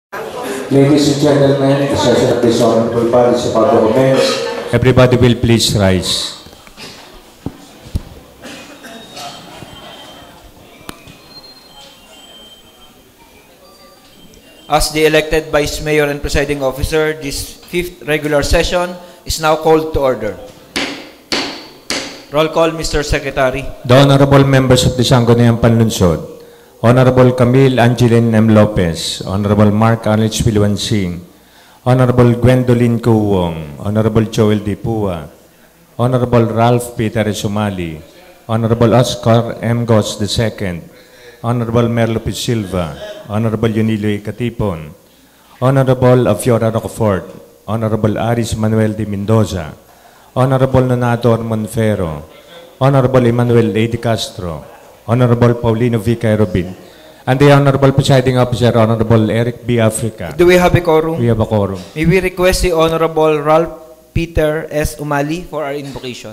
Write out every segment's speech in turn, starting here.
Ladies and gentlemen, the session of this honorable body is about to commence. Everybody will please rise. As the elected Vice Mayor and Presiding Officer, this 5th regular session is now called to order. Roll call, Mr. Secretary. The honorable members of the Sangguniang Panlunsod, Honorable Camille Angeline M. Lopez, Honorable Mark Alex Wilwan Singh, Honorable Gwendolyn Kuwong, Honorable Joel D. Pua, Honorable Ralph Peter Sumali, Honorable Oscar M. Gos II, Honorable Merlo P. Silva, Honorable Yunilo Katipon, Honorable Afiora Rocafort, Honorable Aris Manuel de Mendoza, Honorable Nonator Monfero, Honorable Emmanuel A. De Castro, Honorable Paulino V. Cairobin, and the Honorable Presiding Officer, Honorable Eric B. Africa. Do we have a quorum? We have a quorum. May we request the Honorable Ralph Peter S. Umali for our invocation.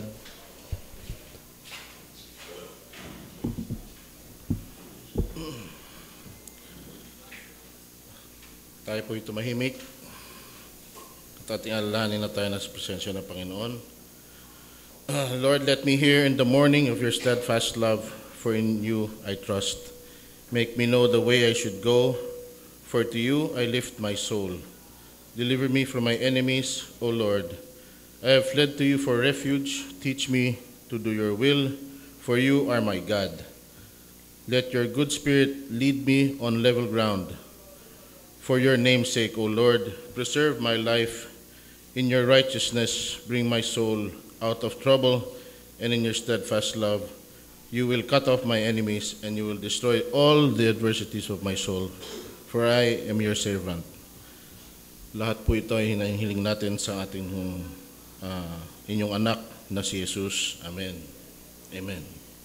Tayo po'y tumahimik at ating alalahanin na tayo sa presensya ng Panginoon. Lord, let me hear in the morning of your steadfast love, for in you I trust. Make me know the way I should go, for to you I lift my soul. Deliver me from my enemies, O Lord. I have fled to you for refuge. Teach me to do your will, for you are my God. Let your good spirit lead me on level ground. For your name's sake, O Lord, preserve my life. In your righteousness, bring my soul out of trouble, and in your steadfast love, you will cut off my enemies, and you will destroy all the adversities of my soul. For I am your servant. Lahat po ito ay hinahiling natin sa ating inyong anak na si Jesus. Amen. Amen.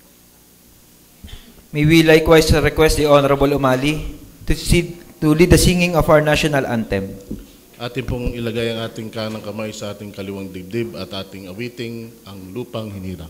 May we likewise request the Honorable Umali to lead the singing of our national anthem. Atin pong ilagay ang ating kanang kamay sa ating kaliwang dibdib at ating awiting ang lupang hinirang.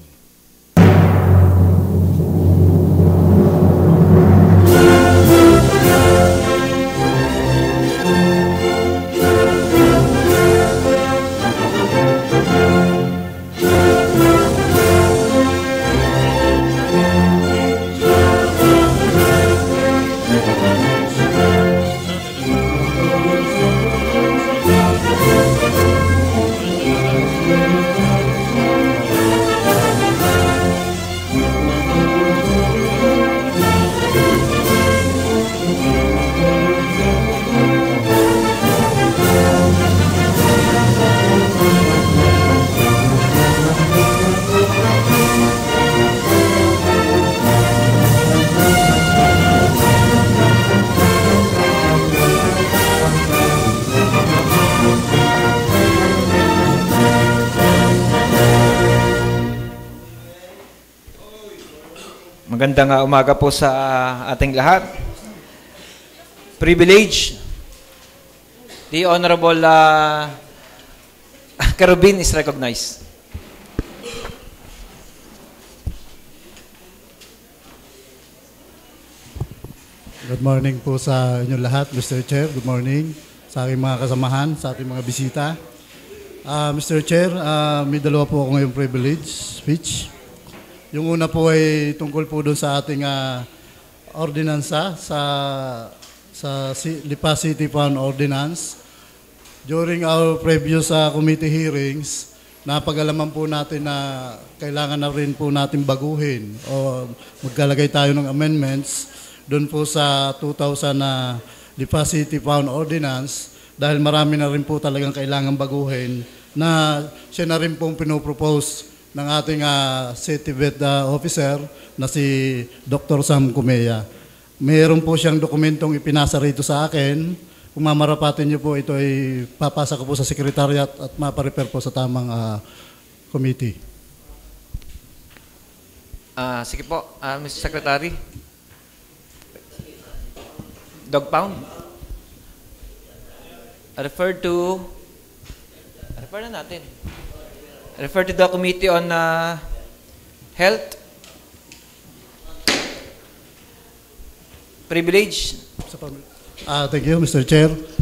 Magandang umaga po sa ating lahat. Privilege. The Honorable Cairobin is recognized. Good morning po sa inyo lahat, Mr. Chair. Good morning sa aking mga kasamahan, sa ating mga bisita. Mr. Chair, may dalawa po ako ngayong privilege speech. Yung una po ay tungkol po doon sa ating ordinansa sa Lipa City Fund Ordinance. During our previous committee hearings, napag-alaman po natin na kailangan na rin po natin baguhin o magkalagay tayo ng amendments doon po sa 2000 Lipa City Fund Ordinance dahil marami na rin po talagang kailangan baguhin na siya na rin pong pinopropose ng ating City Vet Officer na si Dr. Sam Cumeya. Mayroon po siyang dokumentong ipinasa rito sa akin. Kung mamarapatin niyo po, ito ay papasa ko po sa Secretariat at maparefer po sa tamang committee. Sige po, Mr. Secretary. Dog pound. Refer na natin. Refer to the Committee on Health. Privilege. Thank you, Mr. Chair.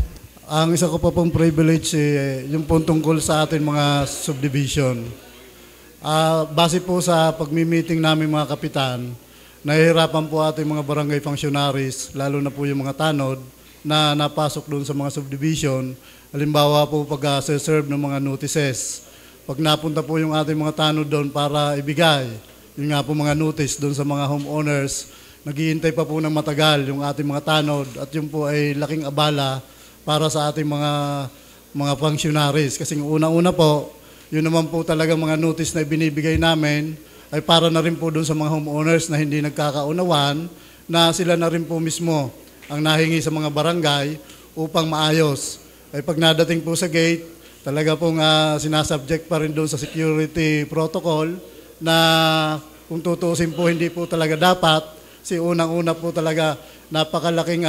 Ang isa ko pa pong privilege, yung pong tungkol sa ating mga subdivision. Base po sa pagmi-meeting namin mga kapitan, nahihirapan po ating mga barangay functionaries, lalo na po yung mga tanod, na napasok doon sa mga subdivision. Halimbawa po pag-serve ng mga notices. Pag napunta po yung ating mga tanod doon para ibigay, yun nga po mga notice doon sa mga homeowners, naghihintay pa po ng matagal yung ating mga tanod at yun po ay laking abala para sa ating mga functionaries. Kasi una-una po, yun naman po talaga mga notice na binibigay namin ay para na rin po doon sa mga homeowners na hindi nagkakaunawan na sila na rin po mismo ang nahingi sa mga barangay upang maayos. Ay pag nadating po sa gate, talaga pong sinasubject pa rin doon sa security protocol na kung tutusin po hindi po talaga dapat. Si unang-una po talaga napakalaking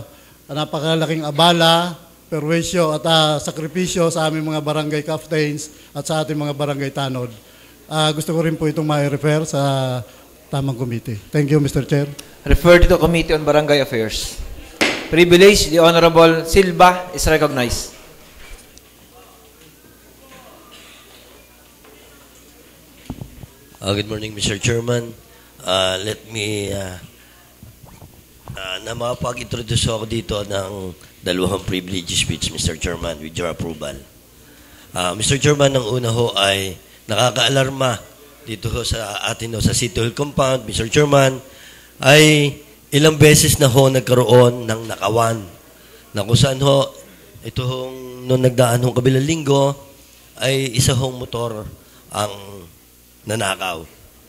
abala, perwisyo at sakripisyo sa aming mga barangay captains at sa ating mga barangay tanod. Gusto ko rin po itong ma-refer sa tamang committee. Thank you, Mr. Chair. Referred to the Committee on Barangay Affairs. Privilege, the Honorable Silva is recognized. Good morning, Mr. Chairman. Let me na makapag-introduce ako dito ng dalawang privilege speech, Mr. Chairman, with your approval. Mr. Chairman, ang una ho ay nakaka-alarma dito ho sa atin ho, sa City Hall compound, Mr. Chairman, ay ilang beses na ho nagkaroon ng nakawan na kung saan ho, ito hong nung nagdaan hong kabilang linggo, ay isa hong motor ang nanakaw.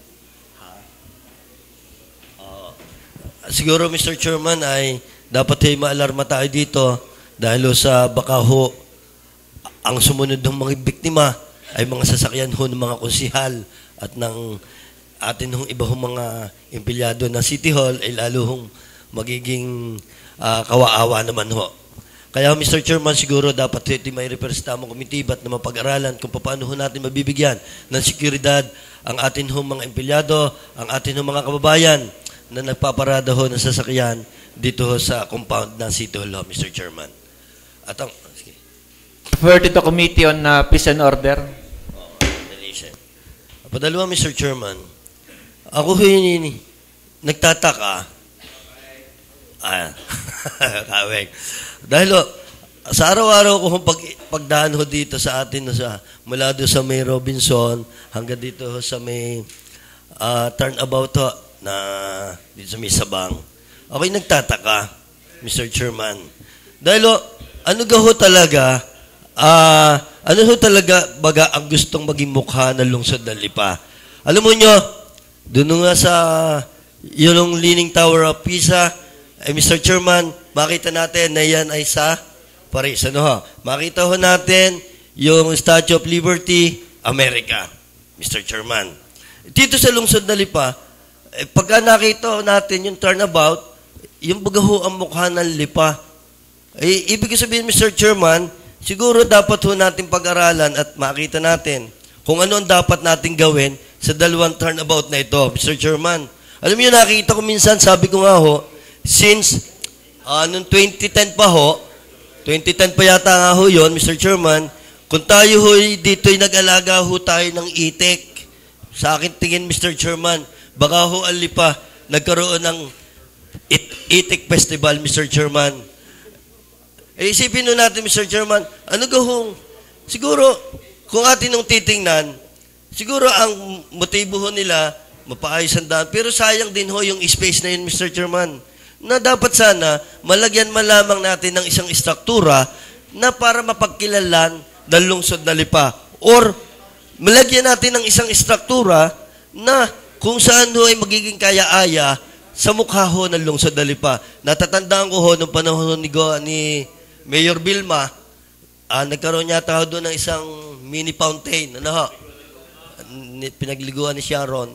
Siguro, Mr. Chairman, ay dapat ay maalarma tayo dito dahil sa baka ho ang sumunod ng mga biktima ay mga sasakyan ho ng mga konsihal at ng atin hong iba hong mga empleyado ng City Hall ay lalo hong magiging kawaawa naman ho. Kaya, Mr. Chairman, siguro dapat ito may refer sa tamang committee ba't na mapag-aralan kung paano ho natin mabibigyan ng seguridad ang atin hong mga empleyado, ang atin hong mga kababayan na nagpaparada ho ng sasakyan dito ho sa compound ng City Hall, Mr. Chairman. At ang... Sige. Referred to the Committee on Peace and Order. Padalawa, Mr. Chairman, ako ho nagtataka. Kawek. Dahil ho, sa araw-araw ko pagdaan ho dito sa atin, mula doon sa may Robinson hanggang dito ho sa may turnabout ho, na dito sa may Sabang. Ako'y nagtataka, Mr. Chairman. Dahil ano ho talaga baga ang gustong maging mukha ng lungsod ng Lipa? Alam mo nyo, doon nga sa yung Leaning Tower of Pisa, Mr. Chairman, makita natin na yan ay sa Paris. Makita ho natin yung Statue of Liberty, America, Mr. Chairman. Dito sa lungsod ng Lipa, pagka nakita natin yung turnabout, yung bagaho ang mukha ng Lipa. Ibig sabihin, Mr. Chairman, siguro dapat ho natin pag-aralan at makita natin kung ano ang dapat natin gawin sa dalawang turnabout na ito, Mr. Chairman. Alam niyo, nakita ko minsan, sabi ko nga ho, since noong 2010 pa ho, 2010 pa yata nga ho yun, Mr. Chairman, kung tayo ho dito'y nag-alaga ho tayo ng itik, sa akin tingin, Mr. Chairman, baka ho ang Lipa, nagkaroon ng itik festival, Mr. Chairman. Isipin nun natin, Mr. Chairman, ano gahong, siguro, kung atin nung titingnan, siguro ang motibo ho nila, mapaayos ang daan, pero sayang din ho yung space na yun, Mr. Chairman, na dapat sana, malagyan malamang natin ng isang istruktura na para mapagkilalan ng lungsod na Lipa. Or, malagyan natin ng isang istruktura na kung saan ho ay magiging kaya-aya sa mukha ho ng lungsod na Lipa. Natatandaan ko ho, nung panahon ni Mayor Vilma, nagkaroon yata ho doon ng isang mini fountain. Ano ho? Pinagliguan ni Sharon.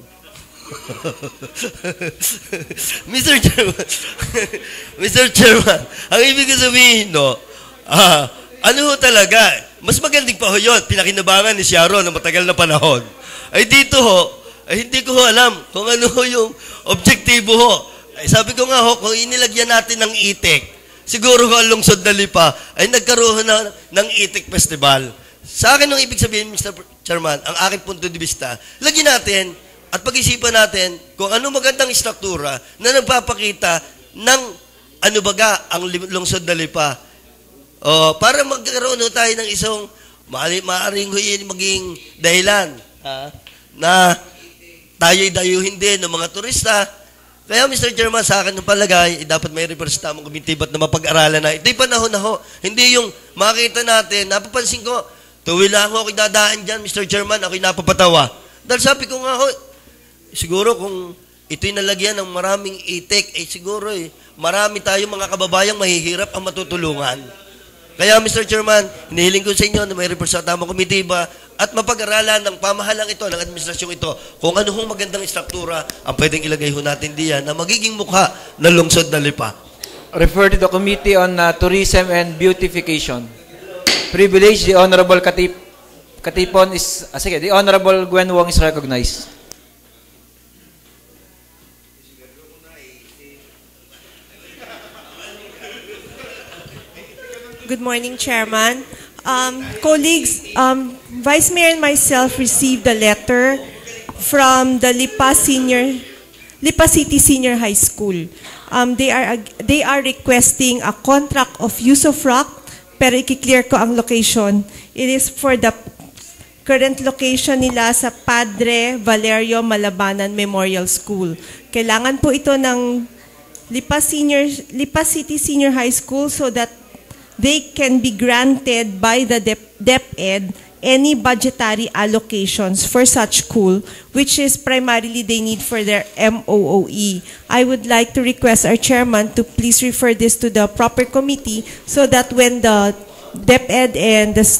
Mr. Chairman, Mr. Chairman, ang ibig sabihin, no, ano ho talaga, mas magandang pa ho yun, pinakinabangan ni Sharon na matagal na panahon. Ay dito ho, ay hindi ko ho alam kung ano ho yung objektibo ho. Ay, sabi ko nga ho, kung inilagyan natin ng itik, siguro ang lungsod ng Lipa ay nagkaroon ng Itik Festival. Sa akin, ang ibig sabihin, Mr. Chairman, ang aking punto de vista, lagyan natin at pag-isipan natin kung ano magandang struktura na nagpapakita ng ano baga ang lungsod ng Lipa. Para magkaroon tayo ng isang maaaring maging dahilan na tayo'y dayuhin din ng mga turista. Kaya Mr. Chairman, sa akin ng palagay, dapat may representamo komitibat na mapag-aralan na. Ito'y panahon na ho. Hindi yung makita natin, napapansin ko, tuwi lang ako'y dadaan dyan, Mr. Chairman, ako'y napapatawa. Dahil sabi ko nga ho, siguro kung ito'y nalagyan ng maraming itik, siguro marami tayong mga kababayang mahihirap ang matutulungan. Kaya Mr. Chairman, hinihiling ko sa inyo na may representamo komitiba at mapag-aralan ng pamahalang ito, ng administrasyong ito, kung ano hong magandang struktura ang pwedeng ilagay ho natin diyan na magiging mukha ng lungsod ng Lipa. Refer to the Committee on Tourism and Beautification. Privilege, the Honorable Katipon is, the Honorable Gwen Wong is recognized. Good morning, Chairman. Colleagues, Vice Mayor and myself received a letter from the Lipa City Senior High School. They are requesting a contract of use of rock, pero i-clear ko ang location. It is for the current location nila sa Padre Valerio Malabanan Memorial School. Kailangan po ito ng Lipa City Senior High School so that they can be granted by the DepEd any budgetary allocations for such school, which is primarily they need for their MOOE. I would like to request our chairman to please refer this to the proper committee so that when the DepEd and the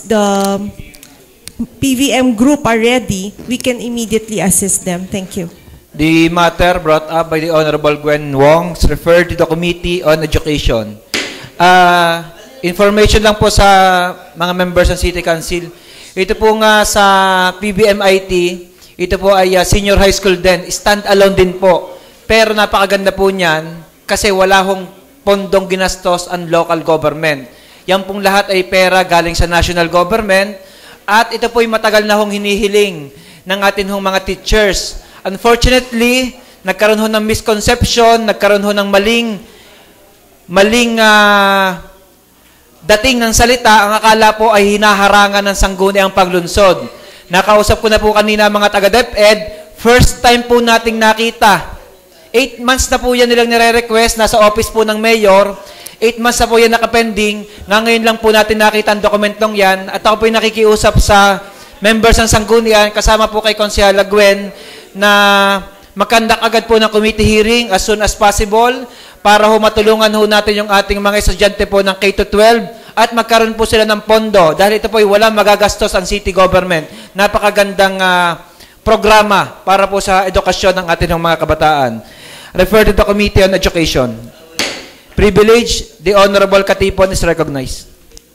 PVM group are ready, we can immediately assist them. Thank you. The matter brought up by the Honorable Gwen Wong is referred to the Committee on Education. Information lang po sa mga members ng City Council. Ito po nga sa PBMIT, ito po ay senior high school din. Stand-alone din po. Pero napakaganda po niyan kasi wala hong pondong ginastos ang local government. Yan pong lahat ay pera galing sa national government at ito po ay matagal na hong hinihiling ng atin hong mga teachers. Unfortunately, nagkaroon ho ng misconception, nagkaroon ho ng maling dating ng salita, ang akala po ay hinaharangan ng sangguniang paglunsod. Nakausap ko na po kanina mga taga-DepEd, first time po nating nakita. 8 months na po yan nilang nire-request, nasa office po ng mayor, 8 months na po yan nakapending, nga ngayon lang po natin nakita ang dokumentong yan, at ako po yung nakikiusap sa members ng sanggunian, kasama po kay Konsyala Gwen, na makandak agad po ng committee hearing as soon as possible, para ho matulungan ho natin yung ating mga estudyante po ng K-12 at magkaroon po sila ng pondo dahil ito po ay walang magagastos ang city government. Napakagandang programa para po sa edukasyon ng ating mga kabataan. Refer to the Committee on Education. Privilege, the Honorable Katipon is recognized.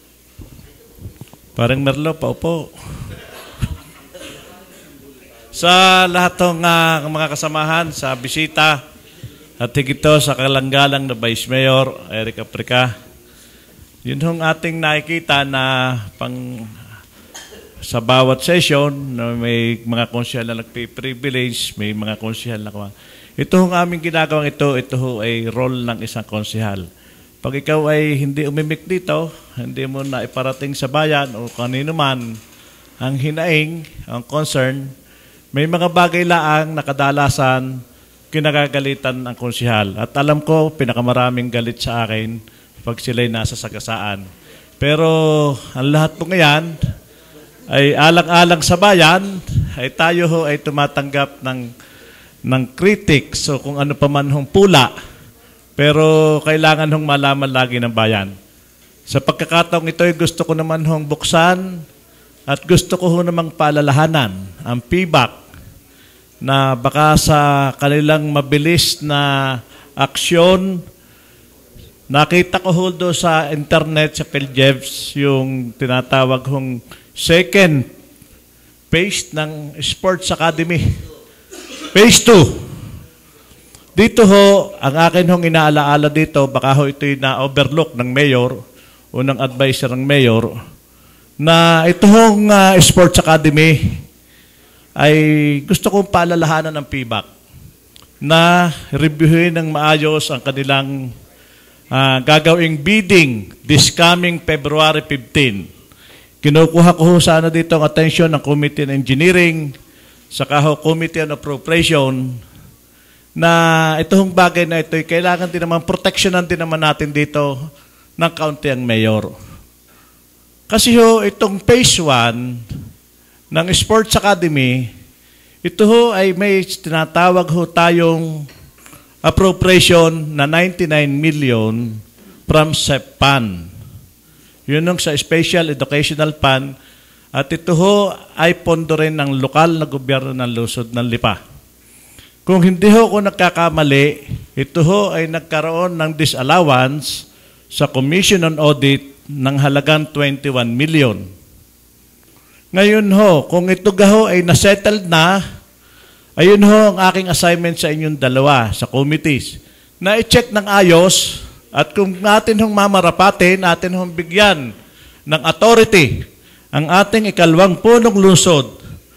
Parang Merlo, paupo. Sa lahat ng mga kasamahan, sa bisita, at higito sa kalanggalang na Vice Mayor Eric Aprica, yun hong ating nakikita na sa bawat session na may mga konsyal na nagpe-privilege, may mga konsyal na ito hong aming ginagawang ito ho ay role ng isang konsyal. Pag ikaw ay hindi umimik dito, hindi mo na iparating sa bayan o kanino man ang hinaing, ang concern, may mga bagay laang nakadalasan kinagagalitan ang konsyal. At alam ko, pinakamaraming galit sa akin pag sila'y nasa sagasaan. Pero ang lahat po ngayon ay alang-alang sa bayan, ay tayo ho ay tumatanggap ng critics o kung ano pa man hong pula. Pero kailangan hong malaman lagi ng bayan. Sa pagkakataong ito ay gusto ko naman hong buksan at gusto ko ho namang paalalahanan ang PBAC na baka sa kanilang mabilis na aksyon, nakita ko do sa internet, sa PhilJevs, yung tinatawag hong second phase ng Sports Academy. Phase 2. Dito ho, ang akin hong inaalaala dito, baka ho ito'y na-overlook ng mayor o ng advisor ng mayor, na ito hong Sports Academy ay gusto kong paalalahanan ng PBAC na reviewin ng maayos ang kanilang gagawing bidding this coming February 15. Kinukuha ko ho sana dito ang atensyon ng Committee on Engineering, saka ho Committee on Appropriation, na itong bagay na ito, kailangan din naman, protectionan din naman natin dito ng kaunti ang mayor. Kasi ho, itong phase 1 ng Sports Academy, ito ho ay may tinatawag ho tayong appropriation na 99 million from SEPFund. Yun ang sa Special Educational Fund, at ito ho ay pondo rin ng lokal na gobyerno ng lungsod ng Lipa. Kung hindi ho ako nagkakamali, ito ho ay nagkaroon ng disallowance sa Commission on Audit ng halagang 21 million. Ngayon ho, kung ito ho ay nasettled na, ayun ho ang aking assignment sa inyong dalawa, sa committees, na i-check ng ayos, at kung natin hong mamarapatin, natin hong bigyan ng authority ang ating ikalawang punong lungsod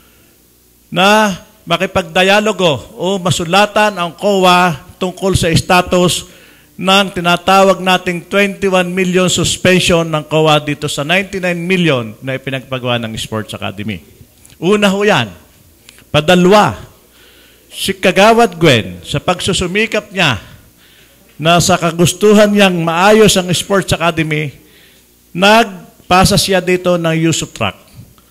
na makipagdialogo o masulatan ang COA tungkol sa status ng tinatawag nating 21 million suspension ng COA dito sa 99 million na ipinagpagawa ng Sports Academy. Una ho yan. Padalwa, si Kagawad Gwen, sa pagsusumikap niya na sa kagustuhan niyang maayos ang Sports Academy, nagpasa siya dito ng use of track.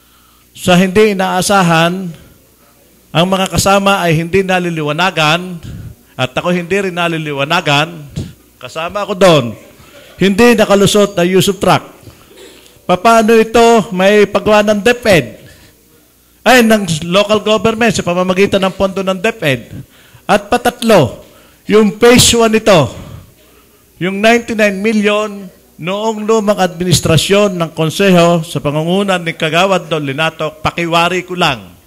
Sa hindi inaasahan, ang mga kasama ay hindi naliliwanagan, at ako hindi rin naliliwanagan, kasama ako doon, hindi nakalusot na use of track. Paano ito may paggawa ng DepEd? Ay, ng local government sa pamamagitan ng pondo ng DepEd. At patatlo, yung phase 1 nito, yung 99 million noong lumang administrasyon ng konseho sa pangungunan ni Kagawad Don Linato, pakiwari ko lang.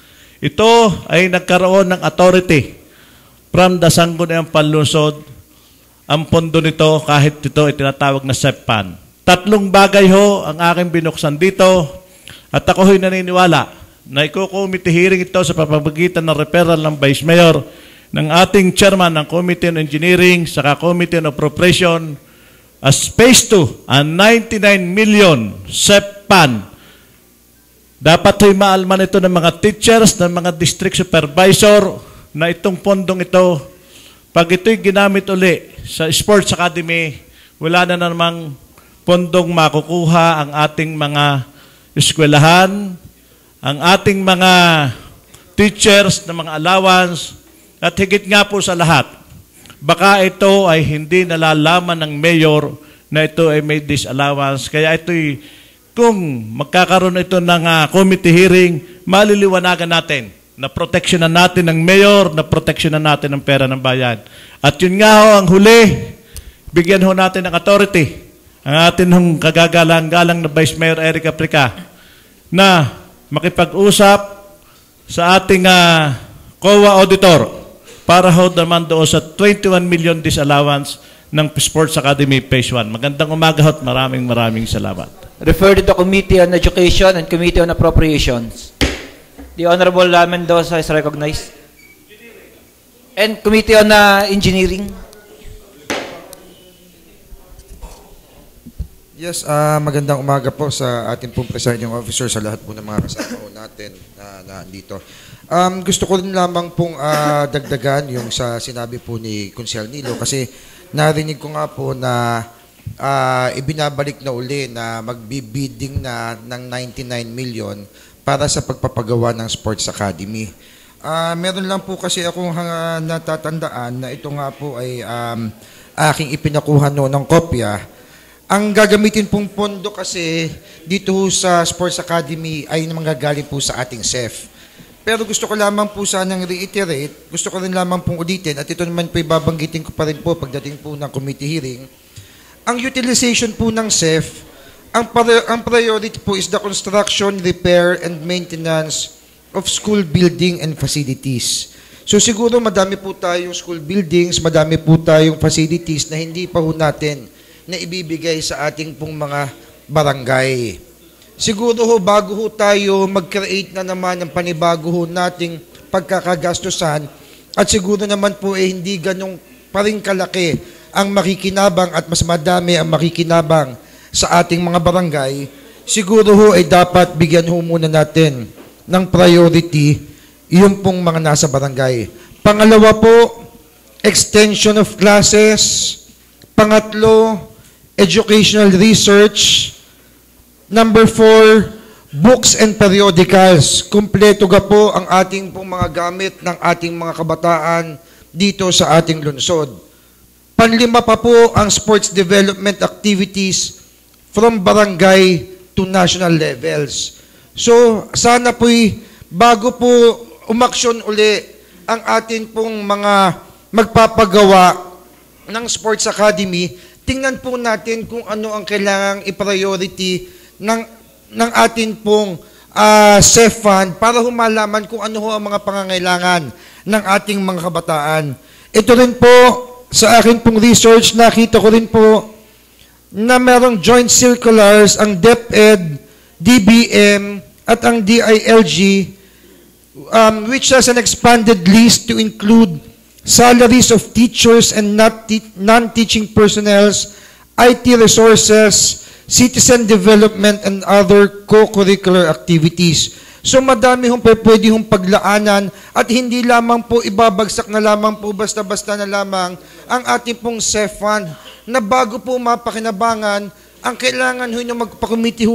Ito ay nagkaroon ng authority from the Sangguniang Panlungsod. Ang pondo nito, kahit ito ay tinatawag na SEPFund. Tatlong bagay ho ang aking binuksan dito, at ako ho'y naniniwala na iko-committee hearing ito sa pamamagitan ng referral ng Vice Mayor, ng ating chairman ng Committee on Engineering, saka Committee on Appropriation, as phase 2, ang 99 million SEPFund. Dapat ho'y maalman ito ng mga teachers, ng mga district supervisor, na itong pondong ito, pag ito'y ginamit uli sa Sports Academy, wala na namang pondong makukuha ang ating mga eskwelahan, ang ating mga teachers na mga allowance, at higit nga po sa lahat, baka ito ay hindi nalalaman ng mayor na ito ay may disallowance. Kaya ito'y, kung magkakaroon ito ng committee hearing, maliliwanagan natin na proteksyonan natin ng mayor, na proteksyonan natin ng pera ng bayan. At yun nga ho, ang huli, bigyan ho natin ng authority ang atin hong kagagalang-galang na Vice Mayor Eric Aprica na makipag-usap sa ating COA auditor para ho naman doon sa 21 million disallowance ng Sports Academy Phase 1. Magandang umaga ho at maraming salamat. Refer to the Committee on Education and Committee on Appropriations. The Honorable Mendoza is recognized. And Committee on Engineering. Yes, magandang umaga po sa ating pong presiding officer, sa lahat po ng mga kasama po natin na dito. Gusto ko rin lamang pong dagdagan yung sa sinabi po ni Consel Nilo, kasi narinig ko nga po na ibinabalik na uli na magbibidding na ng 99 million para sa pagpapagawa ng Sports Academy. Meron lang po kasi akong natatandaan na ito nga po ay aking ipinakuha noon ng kopya. Ang gagamitin pong pondo kasi dito sa Sports Academy ay manggagaling po sa ating SEF. Pero gusto ko lamang po sanang reiterate, gusto ko rin lamang pong ulitin, at ito naman po ibabanggitin ko pa rin po pagdating po ng committee hearing. Ang utilization po ng SEF, ang priority po is the construction, repair, and maintenance of school building and facilities. So siguro madami po tayong school buildings, madami po tayong facilities na hindi pa ho natin na ibibigay sa ating pong mga barangay. Siguro ho, bago ho tayo mag-create na naman ng panibago ho nating pagkakagastusan, at siguro naman po hindi ganong pa rin kalaki ang makikinabang at mas madami ang makikinabang sa ating mga barangay, siguro ho ay dapat bigyan ho muna natin ng priority yung pong mga nasa barangay. Pangalawa po, extension of classes. Pangatlo, educational research. Number 4, books and periodicals. Kumpleto ga po ang ating pong mga gamit ng ating mga kabataan dito sa ating lungsod. Panlima pa po ang sports development activities from barangay to national levels. So, sana po'y bago po umaksyon uli ang atin pong mga magpapagawa ng Sports Academy, tingnan po natin kung ano ang kailangang i-priority ng atin pong SEF Fund para humalaman kung ano ho ang mga pangangailangan ng ating mga kabataan. Ito rin po, sa akin pong research, nakita ko rin po na merong joint circulars ang DepEd, DBM, at ang DILG, which has an expanded list to include salaries of teachers and non-teaching personnels, IT resources, citizen development, and other co-curricular activities. So madami hong pwede hong paglaanan at hindi lamang po ibabagsak na lamang po basta-basta na lamang ang ating pong SEF Fund na bago po mapakinabangan, ang kailangan ho na magpa-committee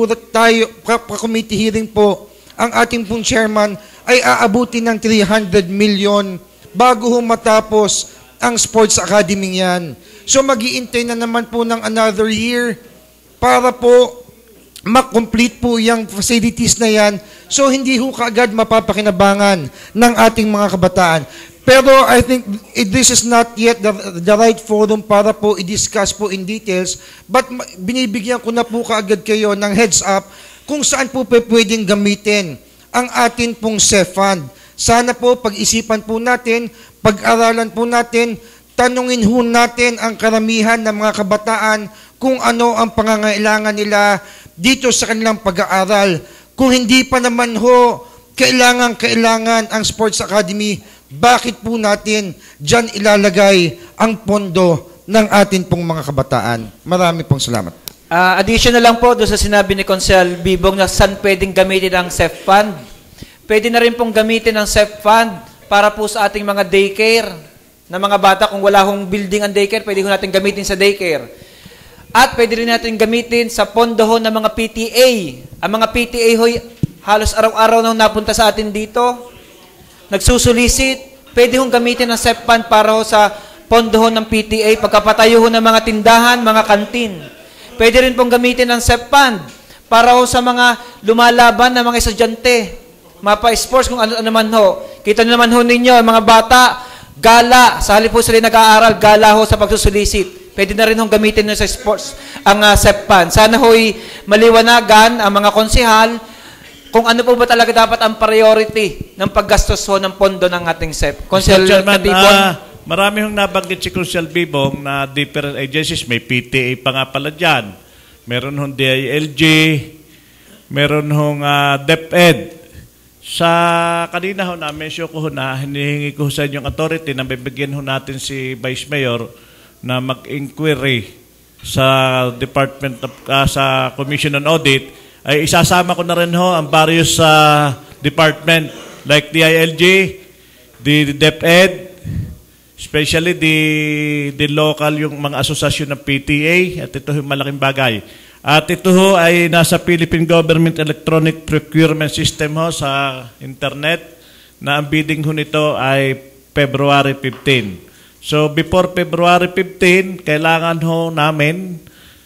hearing po ang ating pong chairman ay aabuti ng 300 million bago ho matapos ang Sports Academy yan. So mag-iintay na naman po ng another year para po makomplete po yung facilities na yan. So hindi ho kaagad mapapakinabangan ng ating mga kabataan. Pero I think this is not yet the right forum para po i-discuss po in details, but binibigyan ko na po kaagad kayo ng heads up kung saan po pwedeng gamitin ang atin pong SEF Fund. Sana po pag-isipan po natin, pag-aralan po natin, tanungin ho natin ang karamihan ng mga kabataan kung ano ang pangangailangan nila dito sa kanilang pag-aaral. Kung hindi pa naman ho kailangan ang Sports Academy, bakit po natin dyan ilalagay ang pondo ng atin pong mga kabataan? Marami pong salamat. Additional lang po doon sa sinabi ni Consel Bibong na saan pwedeng gamitin ang SEF Fund. Pwede na rin pong gamitin ang SEF Fund para po sa ating mga daycare na mga bata. Kung wala hong building ang daycare, pwede ho natin gamitin sa daycare. At pwede rin natin gamitin sa pondo ho ng mga PTA. Ang mga PTA ho, halos araw-araw nang napunta sa atin dito, nagsusulisit, pwede hong gamitin ang SEF Fund para ho sa pondo ho ng PTA, pagkapatayo ho ng mga tindahan, mga kantin. Pwede rin pong gamitin ang SEF Fund para ho sa mga lumalaban na mga estudyante, mapa-sports, kung ano naman ho. Kita nyo naman ho ninyo, mga bata, gala, sa halip po sila nag-aaral, gala ho sa pagsusulisit. Pwede na rin hong gamitin nyo sa sports ang SEF Fund. Sana ho'y maliwanagan ang mga konsehal kung ano po ba talaga dapat ang priority ng paggastos ho ng pondo ng ating SEF. Mr. Chairman, marami hong nabanggit si Consel Bibong na different agencies. May PTA pa nga pala dyan. Meron hong DILG, meron hong DepEd. Sa kanina ho na, mention ko ho na, hinihingi ko sa inyong authority na bibigyan ho natin si Vice Mayor na mag-inquiry sa Department of, sa Commission on Audit, ay isasama ko na rin ho ang various department like DILG, the DepEd, especially the local, yung mga asosasyon ng PTA, at ito yung malaking bagay. At ito ho ay nasa Philippine Government Electronic Procurement System ho sa internet, na ang bidding ho nito ay February 15. So before February 15, kailangan ho namin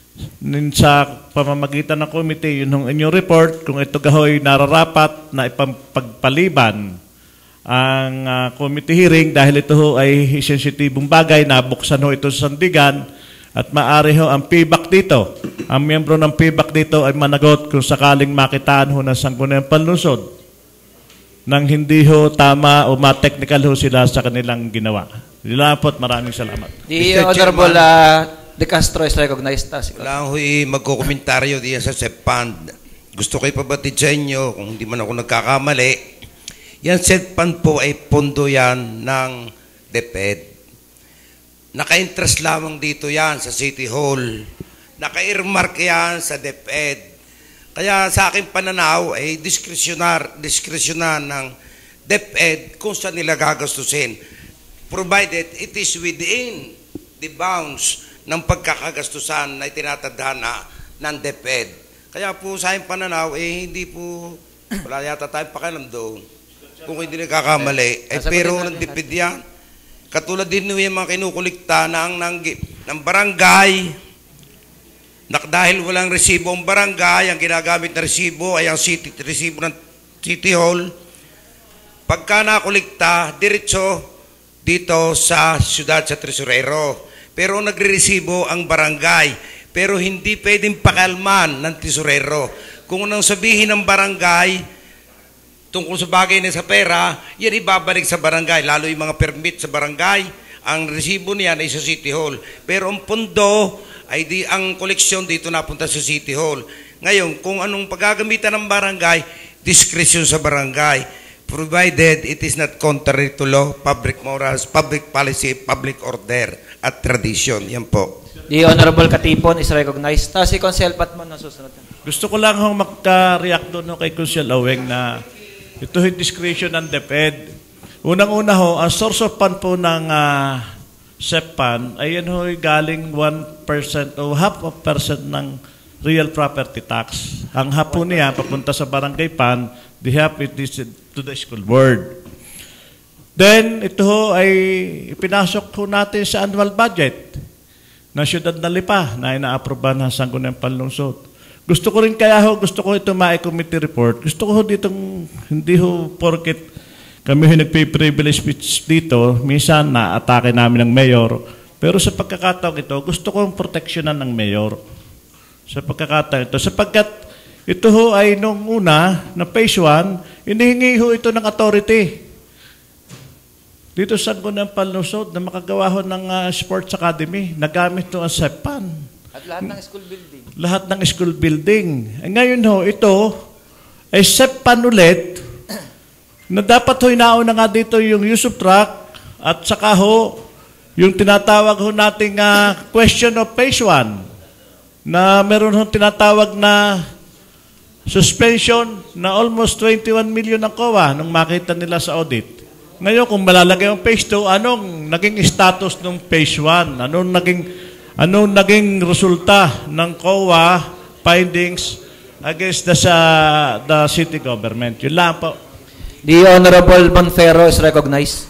sa pamamagitan ng committee, yun yung inyong report, kung ito gahoy nararapat na ipagpaliban ang committee hearing, dahil ito ho ay sensitibong bagay, nabuksan ho ito sa sandigan, at maaari ho ang PBAC dito. Ang miyembro ng PBAC dito ay managot kung sakaling makitaan ho ng Sangguniang Panlungsod nang hindi ho tama o ma-technical ho sila sa kanilang ginawa. Yun po at maraming salamat. The Mr. Honorable Chairman. De Castro is recognized. Wala ko magkukomentaryo diyan sa SEP Fund. Gusto ko ipabatid sa inyo, kung hindi man ako nagkakamali, yan SEP Fund po ay pondo yan ng DepEd. Naka-interest lamang dito yan sa City Hall. Naka-earmark yan sa DepEd. Kaya sa aking pananaw ay diskresyonan ng DepEd kung saan nila gagastusin. Provided it is within the bounds ng pagkakagastusan na itinatadhana ng DepEd. Kaya po sa aking pananaw, hindi po, wala yata tayong pakialam doon. Kung hindi nagkakamali, pero ng DepEd yan. Katulad din yung mga kinukulikta ng barangay, dahil walang resibo ang barangay, ang ginagamit na resibo ay ang resibo ng City Hall. Pagka nakulikta, diretso dito sa siyudad sa Tresurero. Pero nagre-resibo ang barangay. Pero hindi pwedeng pakalman ng Tresurero. Kung anong sabihin ng barangay tungkol sa bagay na sa pera, yan ibabalik sa barangay. Lalo yung mga permit sa barangay, ang resibo niyan ay sa City Hall. Pero ang pondo ay ang koleksyon dito napunta sa City Hall. Ngayon, kung anong paggagamitan ng barangay, discretion sa barangay, provided it is not contrary to law, public morals, public policy, public order, at tradition. Yan po. The Honorable Katipon is recognized. Si Consel Patman na susunod. Gusto ko lang hong magka-react doon kay Consul Aweng na ito yung discretion ng DepEd. Unang-una ho, ang source of fund po ng SEP Fund ay yan ho galing 1% o half of percent ng real property tax. Ang half po niya papunta sa barangay fund, the half it is to the school board. Then, ito ho ay ipinasok ho natin sa annual budget ng Siyudad ng Lipa na ina-aprobahan ng Sangguniang Panlungsod. Gusto ko rin gusto ko ito ma-committee report. Gusto ko ho ditong, hindi ho porket kami ho nagpe-privilege speech dito, minsan na-atake namin ng mayor. Pero sa pagkakataon ito, gusto ko ang proteksyonan ng mayor. Sa pagkakataon ito. Sapagkat ito ho ay nung una, na phase 1, inihingi ho ito ng authority. Dito sa Sangguniang Panlungsod na makagawa ho ng sports academy, nagamit ito ang SEP Fund. At lahat ng school building. Lahat ng school building. Ngayon ho, ito ay SEP Fund ulit na dapat ho inauna nga dito yung use of track at saka ho yung tinatawag ho nating question of phase 1 na meron ho tinatawag na suspension na almost 21 million ang COA nung makita nila sa audit. Ngayon, kung malalagay ang phase 2, anong naging status ng phase 1? Anong naging resulta ng COA findings against the city government? Yun lang po. The Honorable Bonfero is recognized.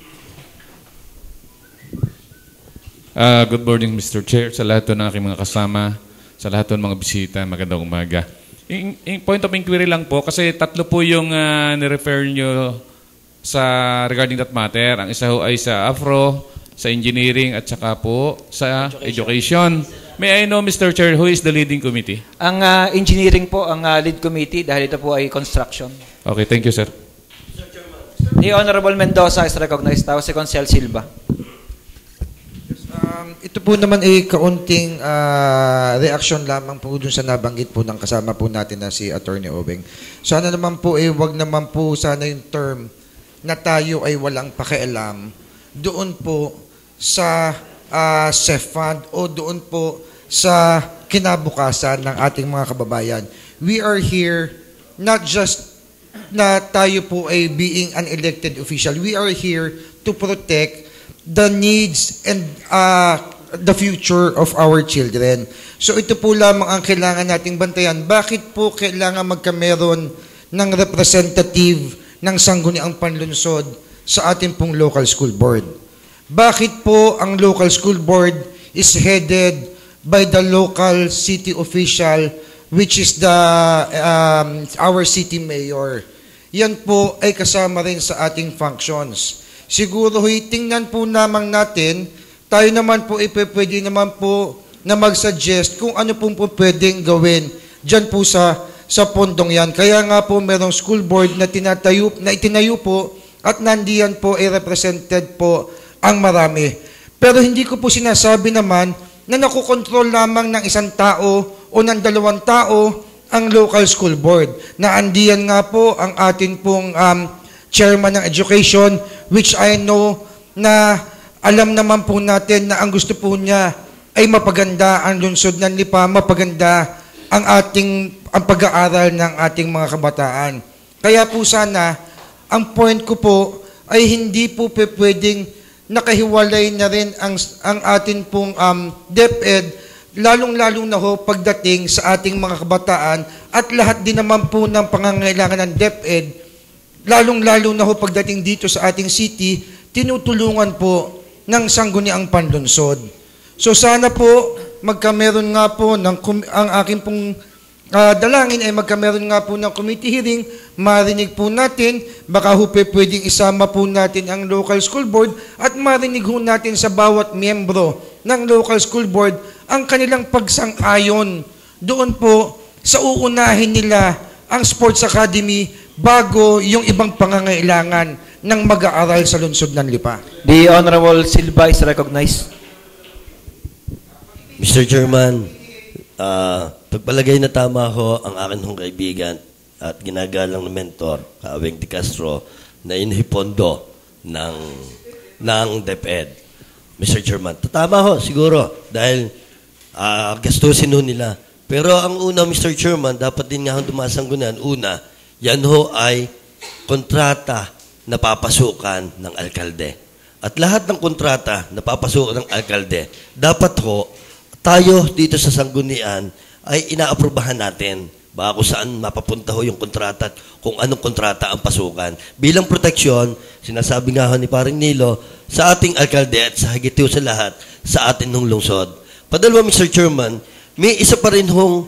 Good morning, Mr. Chair, sa lahat ng aking mga kasama, sa lahat ng mga bisita, magandang umaga. Point of inquiry lang po, kasi tatlo po yung nirefer nyo regarding that matter. Ang isa ho ay sa Afro, sa engineering, at saka po sa education. May I know, Mr. Chair, who is the leading committee? Ang engineering po ang lead committee dahil ito po ay construction. Okay, thank you, sir. The Honorable Mendoza is recognized. Si Consel Silva. Ito po naman ay kaunting reaction lamang po dun sa nabanggit po ng kasama po natin na si Attorney Obeng. Sana naman po wag naman po sana yung term na tayo ay walang pakialam doon po sa SEP Fund o doon po sa kinabukasan ng ating mga kababayan. We are here not just na tayo po ay being an elected official. We are here to protect the needs and the future of our children. So ito po lamang ang kailangan nating bantayan. Bakit po kailangan magkameron ng representative ng Sangguniang Panlungsod sa ating pong local school board? Bakit po ang local school board is headed by the local city official, which is our city mayor? Yan po ay kasama rin sa ating functions. Siguro tingnan po naman natin, tayo naman po pwede naman po na mag-suggest kung ano pong po pwedeng gawin dyan po sa sa pondong yan. Kaya nga po merong school board na itinayo po at nandiyan po ay represented po ang marami. Pero hindi ko po sinasabi naman na nakukontrol lamang ng isang tao o ng 2 tao ang local school board. Na andiyan nga po ang atin pong chairman ng education, which I know na alam naman po natin na ang gusto po niya ay mapaganda ang lungsod ng Lipa, mapaganda ang pag-aaral ng ating mga kabataan. Kaya po sana, ang point ko po ay hindi po pwedeng nakahiwalay na rin ang atin pong DepEd, lalong-lalo na ho pagdating sa ating mga kabataan at lahat din naman po ng pangangailangan ng DepEd, lalong-lalo na ho pagdating dito sa ating city, tinutulungan po ng Sangguniang Panlunsod. So sana po, magkameron nga po ang aking pong dalangin ay magkameron nga po ng committee hearing, marinig po natin, baka ho pwedeng isama po natin ang local school board at marinig ho natin sa bawat miyembro ng local school board ang kanilang pagsang-ayon doon po sa uunahin nila ang sports academy bago yung ibang pangangailangan ng mag-aaral sa lungsod ng Lipa. The Honorable Silva is recognized. Mr. Chairman, pagpalagay na tama ho ang akin hong kaibigan at ginagalang na mentor, Kaaweng De Castro, na inihipondo ng DepEd. Mr. Chairman, tama ho, siguro, dahil gastusin ho nila. Pero ang una, Mr. Chairman, dapat din nga dumasanggunan. Una, yan ho ay kontrata na papasukan ng alkalde. At lahat ng kontrata na papasukan ng alkalde, dapat ho, tayo dito sa Sanggunian ay inaaprubahan natin baka kung saan mapapunta ho yung kontrata at kung anong kontrata ang pasukan. Bilang proteksyon, sinasabi nga ho ni Paring Nilo, sa ating alkalde at sa higit sa lahat, sa atin ng lungsod. Padalwa, Mr. Chairman, may isa pa rin hong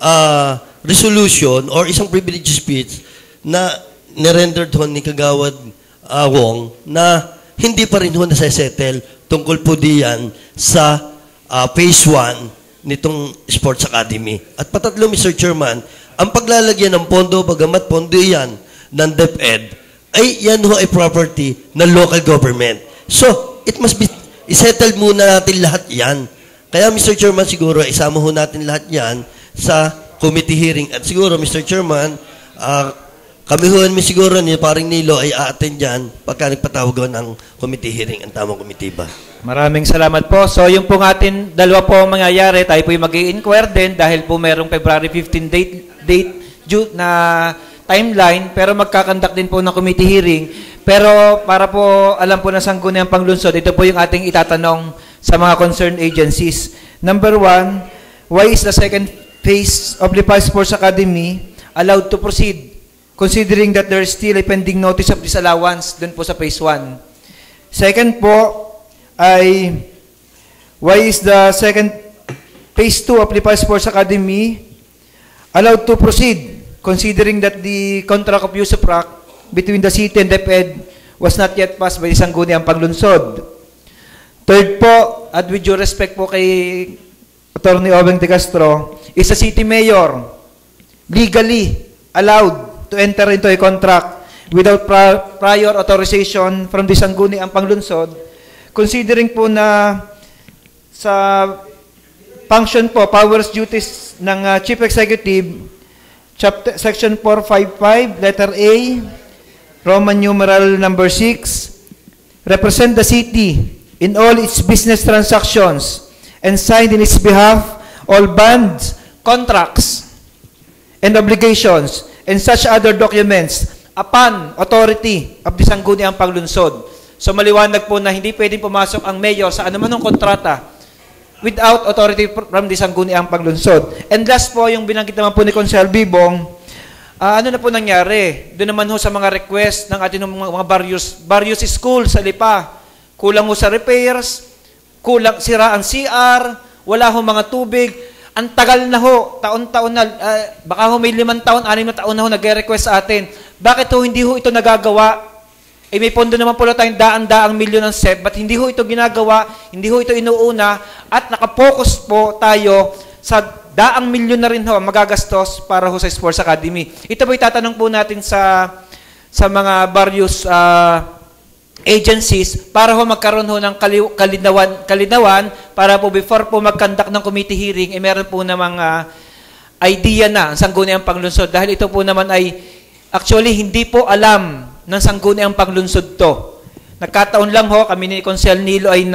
resolution or isang privilege speech na nirendered ho ni Kagawad Wong na hindi pa rin ho nasa-settle tungkol po diyan sa phase 1 nitong Sports Academy. At patatlo, Mr. Chairman, ang paglalagyan ng pondo, bagamat pondo yan ng DepEd, ay yan ho ay property ng local government. So, it must be, isettle muna natin lahat yan. Kaya, Mr. Chairman, siguro, isama ho natin lahat yan sa committee hearing. At siguro, Mr. Chairman, kami ho siguro ni Paring Nilo ay a-attend dyan pagka nagpatawag ng committee hearing, ang tamang committee ba? Maraming salamat po. So yung pong atin, dalawa po ang mangyayari, tayo po yung mag-i-inquire din dahil po merong February 15 date due na timeline, pero magkakandak din po ng committee hearing. Pero para po alam po na Sangguniang Panlunsod, ito po yung ating itatanong sa mga concerned agencies. Number 1, why is the second phase of Lipa Sports Academy allowed to proceed, considering that there is still a pending notice of disallowance dun po sa phase 1? Second po, ay why is the second phase 2 of Lipa Sports Academy allowed to proceed, considering that the contract of usufruct between the city and DepEd was not yet passed by the Sangguniang Panlunsod? Third po, at with due respect po kay Attorney Oweng De Castro, is the city mayor legally allowed to enter into a contract without prior authorization from the Sangguniang Panlunsod, considering po na sa function po, powers, duties ng Chief Executive, Section 455, letter A, Roman numeral number 6, represent the city in all its business transactions and sign in its behalf all bonds, contracts, and obligations, and such other documents upon authority of the Sangguniang Panlunsod. So maliwanag po na hindi pwedeng pumasok ang mayor sa anumanong kontrata without authority from the Sangguniang Panlunsod. And last po, yung binanggit naman po ni Consel Bibong, ano na po nangyari? Doon naman ho sa mga request ng ating mga various school sa Lipa. Kulang ho sa repairs, kulang sira ang CR, wala ho mga tubig. Ang tagal na ho, taon-taon na, baka ho may 5 taon, 6 na taon na ho nag-request sa atin. Bakit ho hindi ho ito nagagawa? Eh may pondo naman po tayong daan-daang milyon ng SEP, but hindi ho ito ginagawa, hindi ho ito inuuna, at nakapokus po tayo sa daang milyon na rin ho magagastos para ho sa Sports Academy. Ito po itatanong po natin sa mga various agencies para ho magkaroon ho ng kalinawan para po before po mag-conduct ng committee hearing, meron po namang idea na ang Sangguniang Panglunsod. Dahil ito po naman ay actually hindi po alam ng Sangguniang Panglunsod to. Nagkataon lang ho, kami ni Consel Nilo ay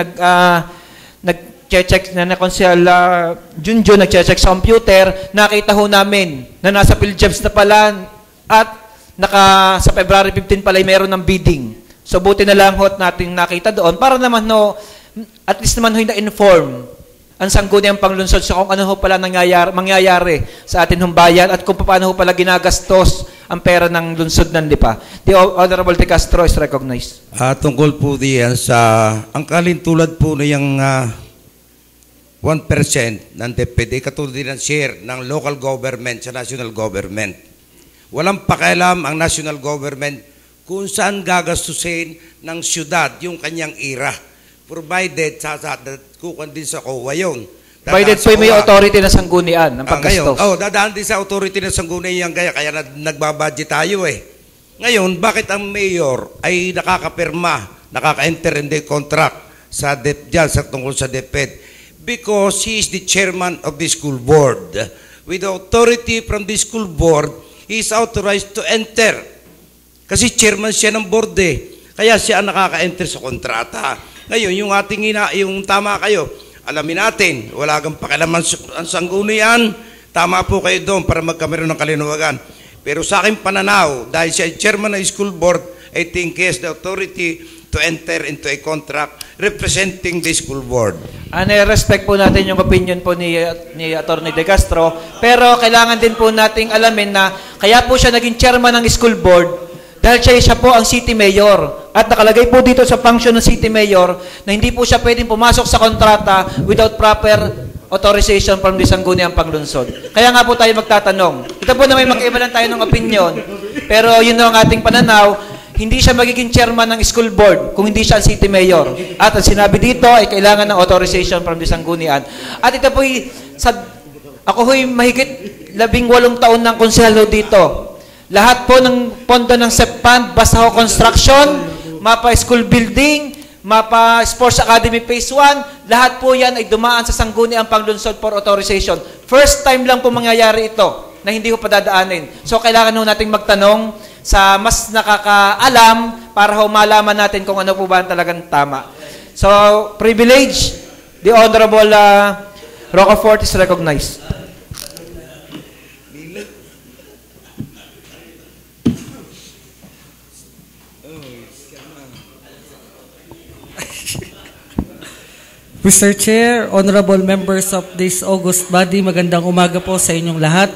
nag-check na Consel Junjun, nag-check sa computer, nakita ho namin na nasa PhilJobs na pala at sa February 15 pala ay meron ng bidding. So buti na lang ho natin nakita doon para naman no, at least naman ho na-inform ang Sangguniang Panglunsod sa kung ano ho pala mangyayari sa atin hong bayan at kung paano ho pala ginagastos ang pera ng lungsod ng Lipa. The Honorable De Castro is recognized. Tungkol po diyan sa ang kalintulad po na yung 1% ng DepEd, katulad din ng share ng local government sa national government. Walang pakialam ang national government kung saan gagastusin ng syudad yung kanyang ira. Provided kukuha din sa COA yun. Provided po may authority na sanggunian ng paggastos. Dadaan din sa authority na sanggunian kaya nagbabudget tayo eh. Ngayon, bakit ang mayor ay nakakapirma, nakaka-enter in the contract sa tungkol sa DepEd? Because he is the chairman of the school board. With the authority from the school board, he is authorized to enter. Kasi chairman siya ng board eh. Kaya siya ang nakaka-enter sa kontrata. Ngayon, yung tama kayo, alamin natin, wala kang pakialaman ang sanggunian, tama po kayo doon para magkameron ng kalinawagan. Pero sa aking pananaw, dahil siya chairman ng school board, I think he has the authority to enter into a contract representing the school board. I-respect po natin yung opinion po ni Atty. De Castro, pero kailangan din po nating alamin na kaya po siya naging chairman ng school board dahil siya po ang city mayor. At nakalagay po dito sa function ng city mayor na hindi po siya pwedeng pumasok sa kontrata without proper authorization from the Sangguniang Panglunsod. Kaya nga po tayo magtatanong. Ito po na may magkaiba lang tayo ng opinion. Pero yun ang ating pananaw, hindi siya magiging chairman ng school board kung hindi siya ang city mayor. At ang sinabi dito ay kailangan ng authorization from the Sanggunian. At ito po, ako ho'y mahigit 18 taon ng konsehalo dito. Lahat po ng pondo ng SEP Fund, basta ho construction, mapa school building, mapa Sports Academy Phase 1, lahat po yan ay dumaan sa Sangguniang Panglunsod for authorization. First time lang po mangyayari ito na hindi ko padadaanin. So kailangan ho nating magtanong sa mas nakakaalam para ho malaman natin kung ano po ba talagang tama. So, privilege, the Honorable Rocafort is recognized. Mr. Chair, honorable members of this august body, magandang umaga po sa inyong lahat.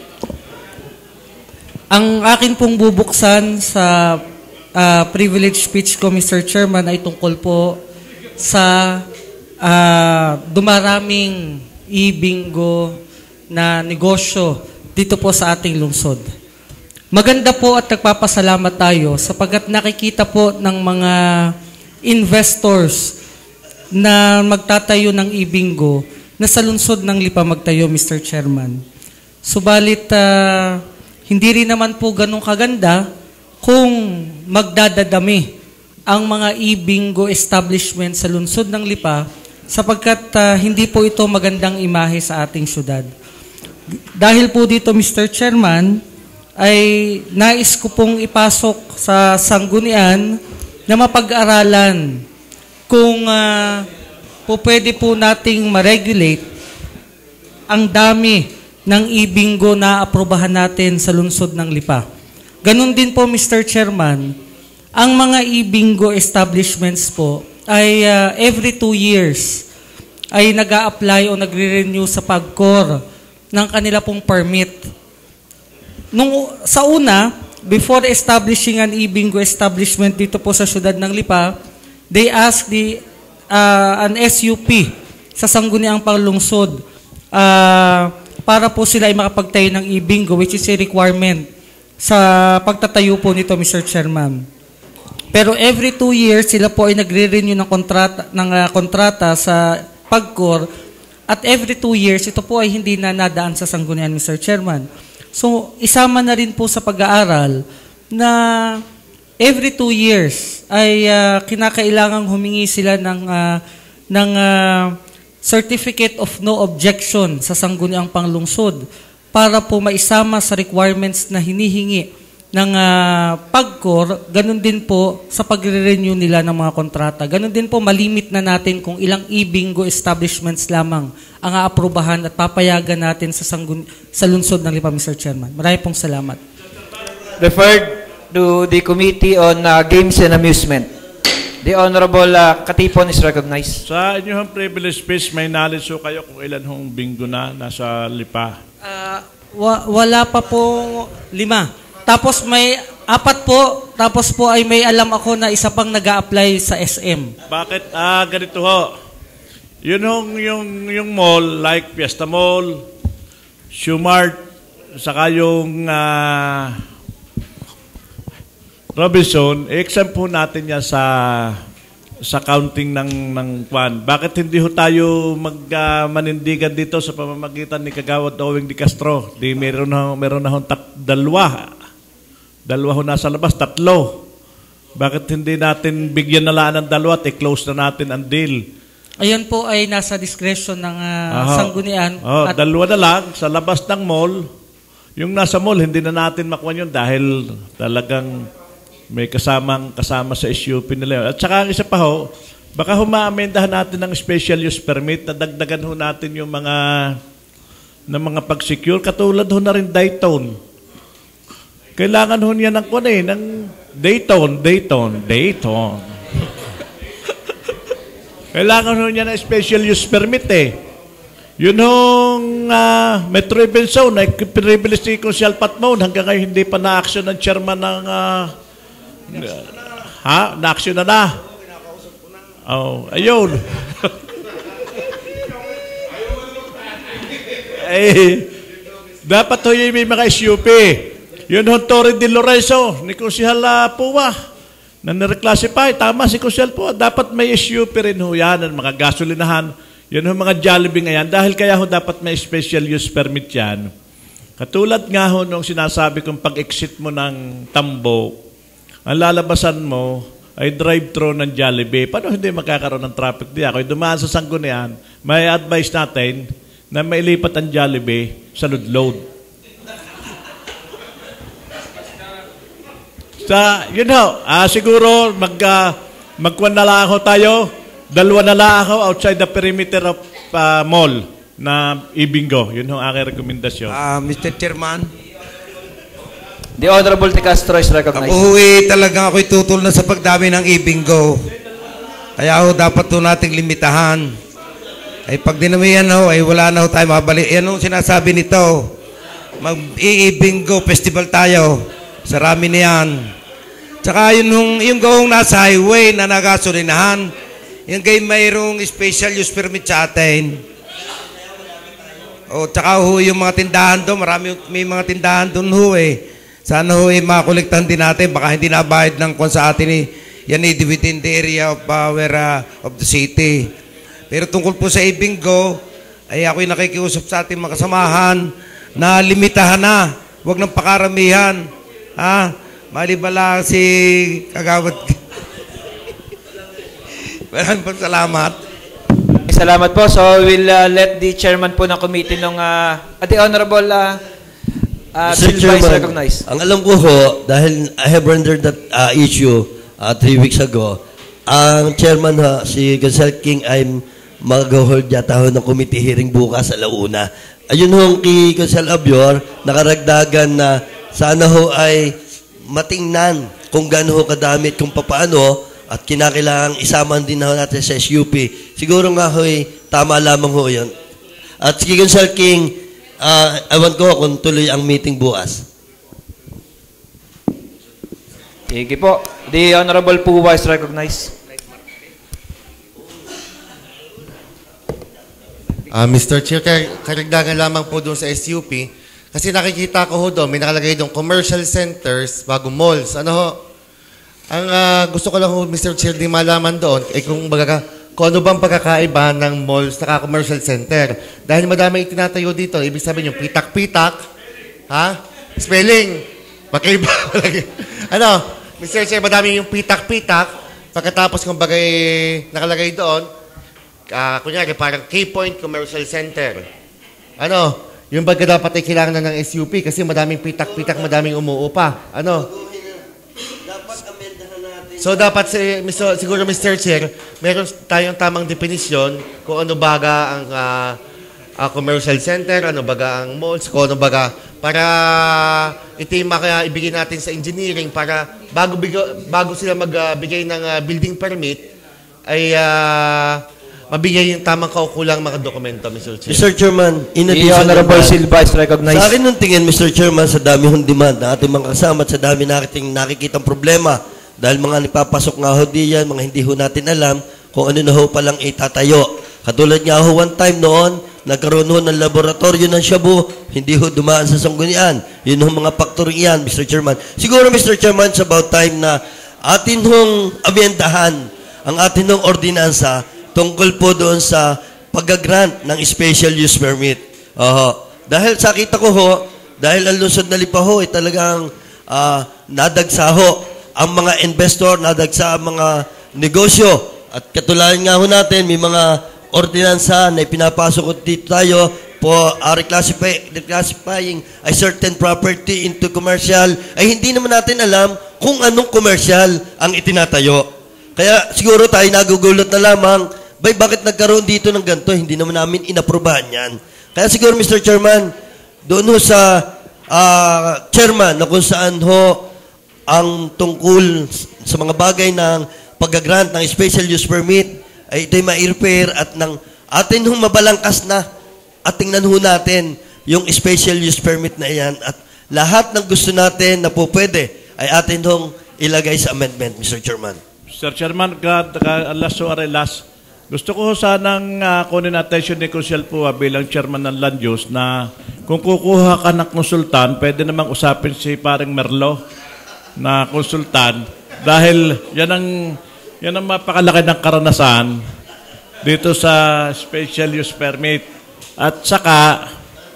Ang akin pong bubuksan sa privilege speech ko, Mr. Chairman, ay tungkol po sa dumaraming e-bingo na negosyo dito po sa ating lungsod. Maganda po at nagpapasalamat tayo sapagkat nakikita po ng mga investors na magtatayo ng e-bingo na sa lungsod ng Lipa magtayo, Mr. Chairman. Subalit, hindi rin naman po ganun kaganda kung magdadadami ang mga e-bingo establishment sa lungsod ng Lipa sapagkat hindi po ito magandang imahe sa ating syudad. Dahil po dito, Mr. Chairman, ay nais ko pong ipasok sa sanggunian na mapag-aralan kung po pwede po nating ma-regulate ang dami ng e-bingo na aprobahan natin sa lungsod ng Lipa. Ganon din po, Mr. Chairman, ang mga e-bingo establishments po ay every 2 years ay nag-a-apply o nagre-renew sa PAGCOR ng kanila pong permit. Sa una, before establishing an e-bingo establishment dito po sa syudad ng Lipa, they ask an SUP sa Sangguniang Panglungsod para po sila ay makapagtayo ng e-bingo, which is a requirement sa pagtatayo po nito, Mr. Chairman. Pero every 2 years, sila po ay nagre-renew ng kontrata sa PAGCOR at at every 2 years, ito po ay hindi na nadaan sa sanggunian, Mr. Chairman. So, isama na rin po sa pag-aaral na every 2 years ay kinakailangang humingi sila ng Certificate of No Objection sa sangguniang panglungsod para po maisama sa requirements na hinihingi ng PAGCOR, ganun din po sa pagre-renew nila ng mga kontrata. Ganun din po, malimit na natin kung ilang e-bingo establishments lamang ang aaprubahan at papayagan natin sa lungsod ng Lipa, Mr. Chairman. Maraming pong salamat. Referred to the Committee on Games and Amusement. The Honorable Katipon is recognized. Sa inyong privilege speech, may knowledge so kayo kung ilan hong bingo na nasa Lipa? Wala pa po 5. Tapos may 4 po, tapos po ay may alam ako na isa pang nag-a-apply sa SM. Bakit? Ganito ho. Yung mall, like Fiesta Mall, Shoemart, saka yung Robinson, i-exempt po natin yan sa counting ng kwan. Bakit hindi ho tayo manindigan dito sa pamamagitan ni Kagawad Owing de Castro? Meron na hong 2. 2 ho nasa labas, 3. Bakit hindi natin bigyan na lang ng 2 at i-close na natin ang deal? Ayan po ay nasa discretion ng sanggunian. 2 na lang sa labas ng mall. Yung nasa mall, hindi na natin makuha yun dahil talagang may kasama sa SUP nila. At saka ang isa pa ho, baka humaamendahan natin ng special use permit na dagdagan ho natin yung mga pag-secure. Katulad ho na rin Dayton. Kailangan ho niya ng Dayton. Kailangan ho niya ng special use permit Yun hong Metro Event Zone, privilege ni Consial Patmon, hanggang ngayon hindi pa na-action ng chairman ng... Na-action na. Oh, ayun. Dapat ho yung may mga SUP. Yun ho, Torre de Lorenzo, ni Consial Puwa, na nireclassify. Tama si Consial Puwa. Dapat may SUP rin ho yan, mga gasolinahan. Yun ho, mga Jollibee ngayon. Dahil kaya ho dapat may special use permit yan. Katulad nga ho nung sinasabi kong pag-exit mo ng Tambo, ang lalabasan mo ay drive-thru ng Jollibee. Paano hindi makakaroon ng traffic diyan? Kung dumaan sa sanggunian, may advice natin na mailipat ang Jollibee sa Ludload. Yun ho, siguro magkuhan na lang ako tayo, 2 na lang ako outside the perimeter of mall na i-bingo. Yun ho aking rekomendasyon. Mr. Chairman. The Honorable De Castro is recognized. Ako talagang ako'y tutol na sa pagdami ng i-bingo. Kaya ho, dapat ho nating limitahan. Ay pag dinamihan ho, ay wala na ho tayo mabalik. Yan ho sinasabi nito. Mag-i-bingo festival tayo. Sarami na yan. Tsaka yung gawong nasa highway na nagasolinahan, yung gay mayroong special use permit sa atin. O tsaka ho, yung mga tindahan doon, may mga tindahan doon ho Sana ho makolektahan din natin, baka hindi nabayad ng kung sa atin yan within the area of power of the city. Pero tungkol po sa i-bingo, ay ako'y nakikiusap sa ating mga kasamahan na limitahan na, huwag ng pakaramihan. Malibala si Kagawad. Maraming salamat. Salamat po. So we'll let the chairman po ng committee ng the Honorable Mr. Chairman, ang alam ko ho, dahil I have rendered that issue 3 weeks ago, ang chairman si Gonzal King ay mag-hold yata ho ng committee hearing bukas sa Launa. Ayun ho kay Gonzal Abior, nakaragdagan na sana ho ay matingnan kung gaano ho kadami at kung papaano at kinakailangang isaman din ho natin sa SUP. Siguro nga ho tama lamang ho yun. At si Gonzal King, ewan ko kung tuloy ang meeting bukas. Sige po. The Honorable Puwa is recognized. Mr. Chair, karagdagan lamang po doon sa SUP. Kasi nakikita ko ho doon, may nakalagay doon, commercial centers, bago malls. Ano ho? Ang gusto ko lang ho, Mr. Chair, di malaman doon, kung baga kung ano bang pagkakaiba ng malls na commercial center. Dahil madami itinatayo dito, ibig sabihin yung pitak-pitak, ha? Spelling, magkaiba. Ano, Mr. Chair, madami yung pitak-pitak, pagkatapos kung bagay nakalagay doon, kunyari parang K-Point Commercial Center. Ano, yung baga dapat ay kailangan na ng SUP kasi madaming pitak-pitak, madaming umuupa. Ano? So dapat siguro Mr. Chair, meron tayong tamang definisyon kung ano baga ang commercial center, ano baga ang malls, kung ano baga para ito yung ibigay natin sa engineering para bago sila magbigay ng building permit ay mabigay yung tamang kaukulang mga dokumento, Mr. Chair. Mr. Chairman, in The addition Honorable Silva is recognized. Sa akin nung tingin, Mr. Chairman, sa dami hong demand na ating mga kasama at sa dami nating nakikitang problema dahil mga nagpapasok nga ho diyan, mga hindi ho natin alam kung ano na ho palang itatayo. Katulad nga ho one time noon, nagkaroon ho ng laboratorio ng Shabu, hindi ho dumaan sa sanggunian. Yun ho mga factory yan, Mr. Chairman. Siguro, Mr. Chairman, it's about time na atin hong amyendahan ang atin hong ordinansa tungkol po doon sa pag-grant ng special use permit. Dahil sa kita ko ho, dahil ang lungsod na Lipa ho, talagang nadagsa ho ang mga investor, nadagsa ang mga negosyo. At katulayan nga ho natin, may mga ordinansa na ipinapasok dito tayo po reclassifying a certain property into commercial, ay hindi naman natin alam kung anong commercial ang itinatayo. Kaya siguro tayo nagugulat na lamang, bakit nagkaroon dito ng ganito? Hindi naman namin inaprobahan yan. Kaya siguro, Mr. Chairman, doon ho sa chairman na kung saan ho ang tungkol sa mga bagay ng pag-grant ng special use permit, ay ito'y ma-repair at ng atin hong mabalangkas na at tingnan ho natin yung special use permit na yan at lahat ng gusto natin na po pwede ay atin hong ilagay sa amendment, Mr. Chairman. Mr. Chairman, gusto ko sanang kunin attention ni Crucial po bilang chairman ng Land Use na kung kukuha ka ng konsultan, pwede namang usapin si paring Merlo na konsultan dahil yan ang mapakalaki ng karanasan dito sa special use permit. At saka,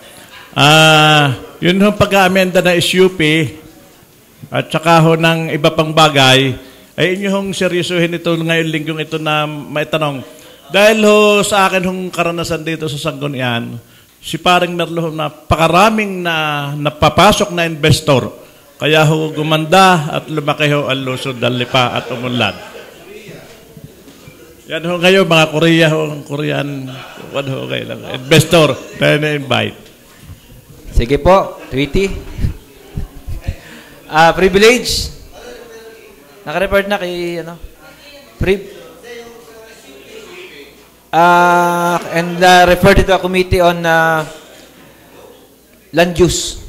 yun yung pag-aamenda na SUP at saka ho ng iba pang bagay, ay inyong seryosohin ito ngayon linggong ito na maitanong. Dahil ho sa akin hong karanasan dito sa Sanggunian, si paring Merlo napakaraming na napapasok na investor. Kaya ho gumanda at lumaki ho ang lungsod ng Lipa at umunlad. Yan ho ngayon, mga Korean, investor tayo na-invite. Sige po, Tweety. Privilege. Naka-report na kay, and referred to a committee on land use.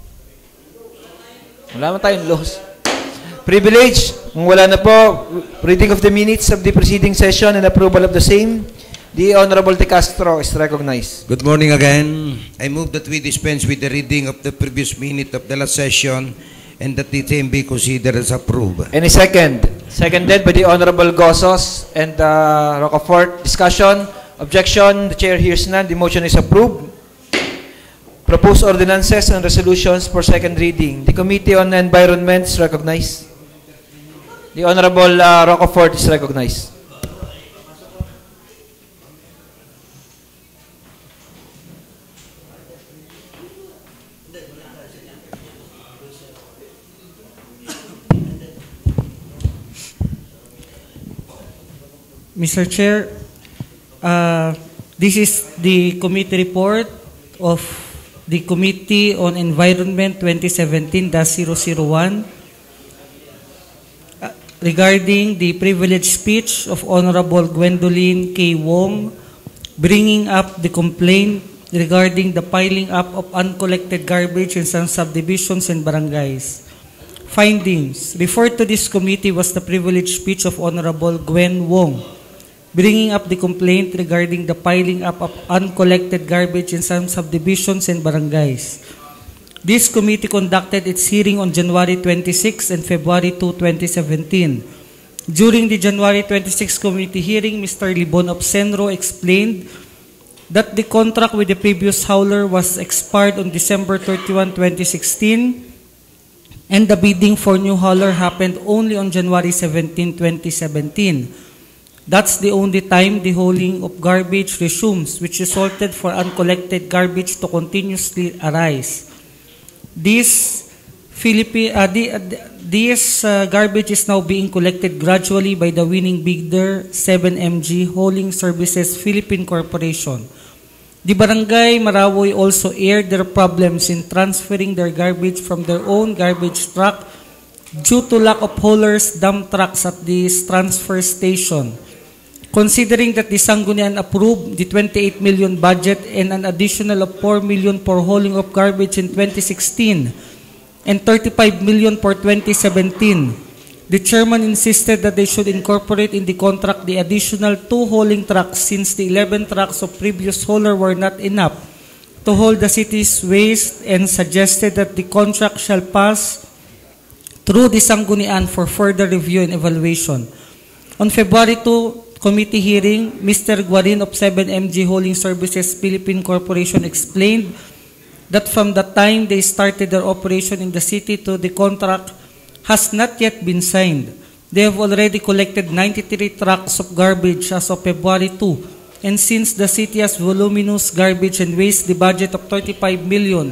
Wala naman tayong laws. Privilege. Kung wala na po, reading of the minutes of the preceding session and approval of the same. The Honorable De Castro is recognized. Good morning again. I move that we dispense with the reading of the previous minute of the last session and that the same be considered as approved. Any second? Seconded by the Honorable Gozos and Rocafort. Discussion? Objection? The chair hears none. The motion is approved. Proposed ordinances and resolutions for second reading. The Committee on Environment is recognized. The Honorable Rocafort is recognized. Mr. Chair, this is the committee report of the Committee on Environment 2017-001 regarding the privileged speech of Honorable Gwendolyn K. Wong bringing up the complaint regarding the piling up of uncollected garbage in some subdivisions and barangays. Findings. Referred to this committee was the privileged speech of Honorable Gwen Wong bringing up the complaint regarding the piling up of uncollected garbage in some subdivisions and barangays. This committee conducted its hearing on January 26 and February 2, 2017. During the January 26 committee hearing, Mr. Libon of Senro explained that the contract with the previous hauler was expired on December 31, 2016, and the bidding for new hauler happened only on January 17, 2017. That's the only time the hauling of garbage resumes, which resulted for uncollected garbage to continuously arise. This garbage is now being collected gradually by the winning bidder, 7MG Hauling Services Philippine Corporation. The Barangay Marawoy also aired their problems in transferring their garbage from their own garbage truck due to lack of haulers, dump trucks at this transfer station. Considering that the Sangguniang approved the 28 million budget and an additional of 4 million for hauling of garbage in 2016 and 35 million for 2017, the chairman insisted that they should incorporate in the contract the additional 2 hauling trucks since the 11 trucks of previous hauler were not enough to haul the city's waste, and suggested that the contract shall pass through the Sangguniang for further review and evaluation. On February 2 committee hearing, Mr. Guarin of 7MG Hauling Services Philippine Corporation explained that from the time they started their operation in the city to the contract has not yet been signed. They have already collected 93 trucks of garbage as of February 2, and since the city has voluminous garbage and waste, the budget of 35 million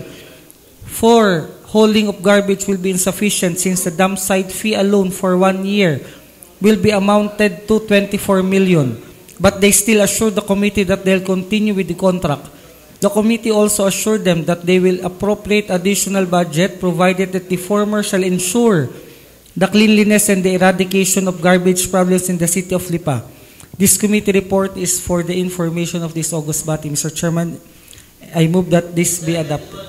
for hauling of garbage will be insufficient since the dump site fee alone for 1 year will be amounted to 24 million. But they still assured the committee that they'll continue with the contract. The committee also assured them that they will appropriate additional budget provided that the former shall ensure the cleanliness and the eradication of garbage problems in the city of Lipa. This committee report is for the information of this August body. Mr. Chairman, I move that this be adopted.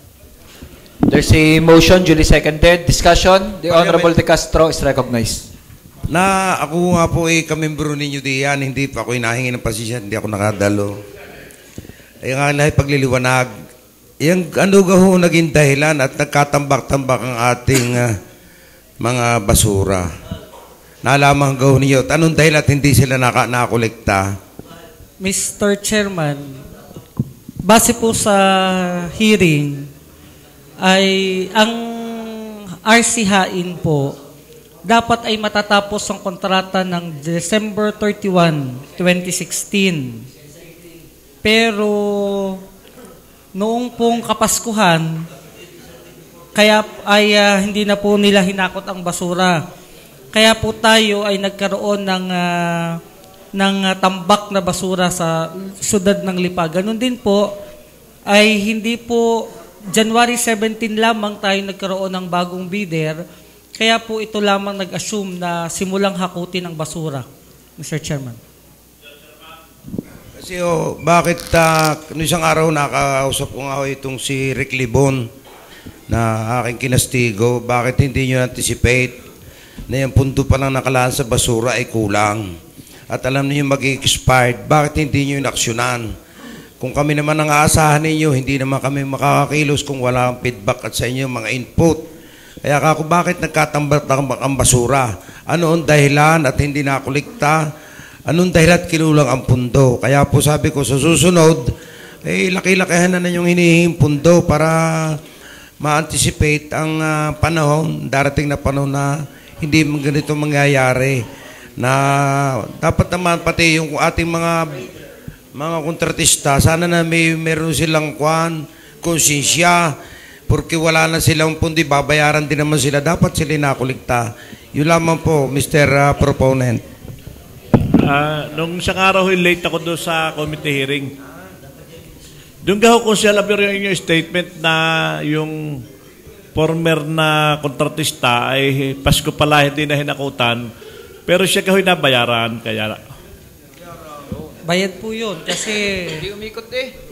There's a motion duly seconded. Discussion. The Honorable De Castro is recognized. Na ako nga po kamembro ninyo diyan, hindi pa ako hinahingi ng pasensya, hindi ako nakadalo. Ay nga lahat pagliliwanag, yung ano ho naging dahilan at nagkatambak-tambak ang ating mga basura. Nalaman ho ninyo, anong dahilan at hindi sila nakakolekta? Mr. Chairman, base po sa hearing, ay ang RC-hain po, dapat ay matatapos ang kontrata ng December 31, 2016. Pero noong pong Kapaskuhan, kaya ay hindi na po nila hinakot ang basura. Kaya po tayo ay nagkaroon ng tambak na basura sa syudad ng Lipa. Ganun din po ay hindi po January 17 lamang tayo nagkaroon ng bagong bidder. Kaya po ito lamang nag-assume na simulang hakutin ang basura, Mr. Chairman. Kasi bakit isang araw nakausap ko nga itong si Rick Libon na aking kinastigo, bakit hindi nyo anticipate na yung punto pa lang nakalaan sa basura ay kulang? At alam niyo mag-expired, bakit hindi nyo inaksyonan? Kung kami naman ang aasahan ninyo, hindi naman kami makakakilos kung wala ang feedback at sa inyo mga input. Kaya ako, bakit nagkatambak-tambak ang basura? Ano ang dahilan at hindi nakulikta? Anong dahilan at kinulang ang pundo? Kaya po sabi ko, sa susunod, laki-lakihan na yung hinihinging pundo para ma-anticipate ang panahon, darating na panahon na hindi ganito mangyayari. Na dapat naman pati yung ating mga kontratista, sana na meron silang konsensya, porque wala na silang pundi, babayaran din naman sila. Dapat sila nakulikta. Yun lamang po, Mr. Proponent. Nung isang araw, late ako doon sa committee hearing. Doon ka kung siya labir yung inyong statement na yung former na kontratista ay Pasko pala hindi na hinakutan, pero siya kahoy nabayaran, kaya bayad po yun kasi hindi umikot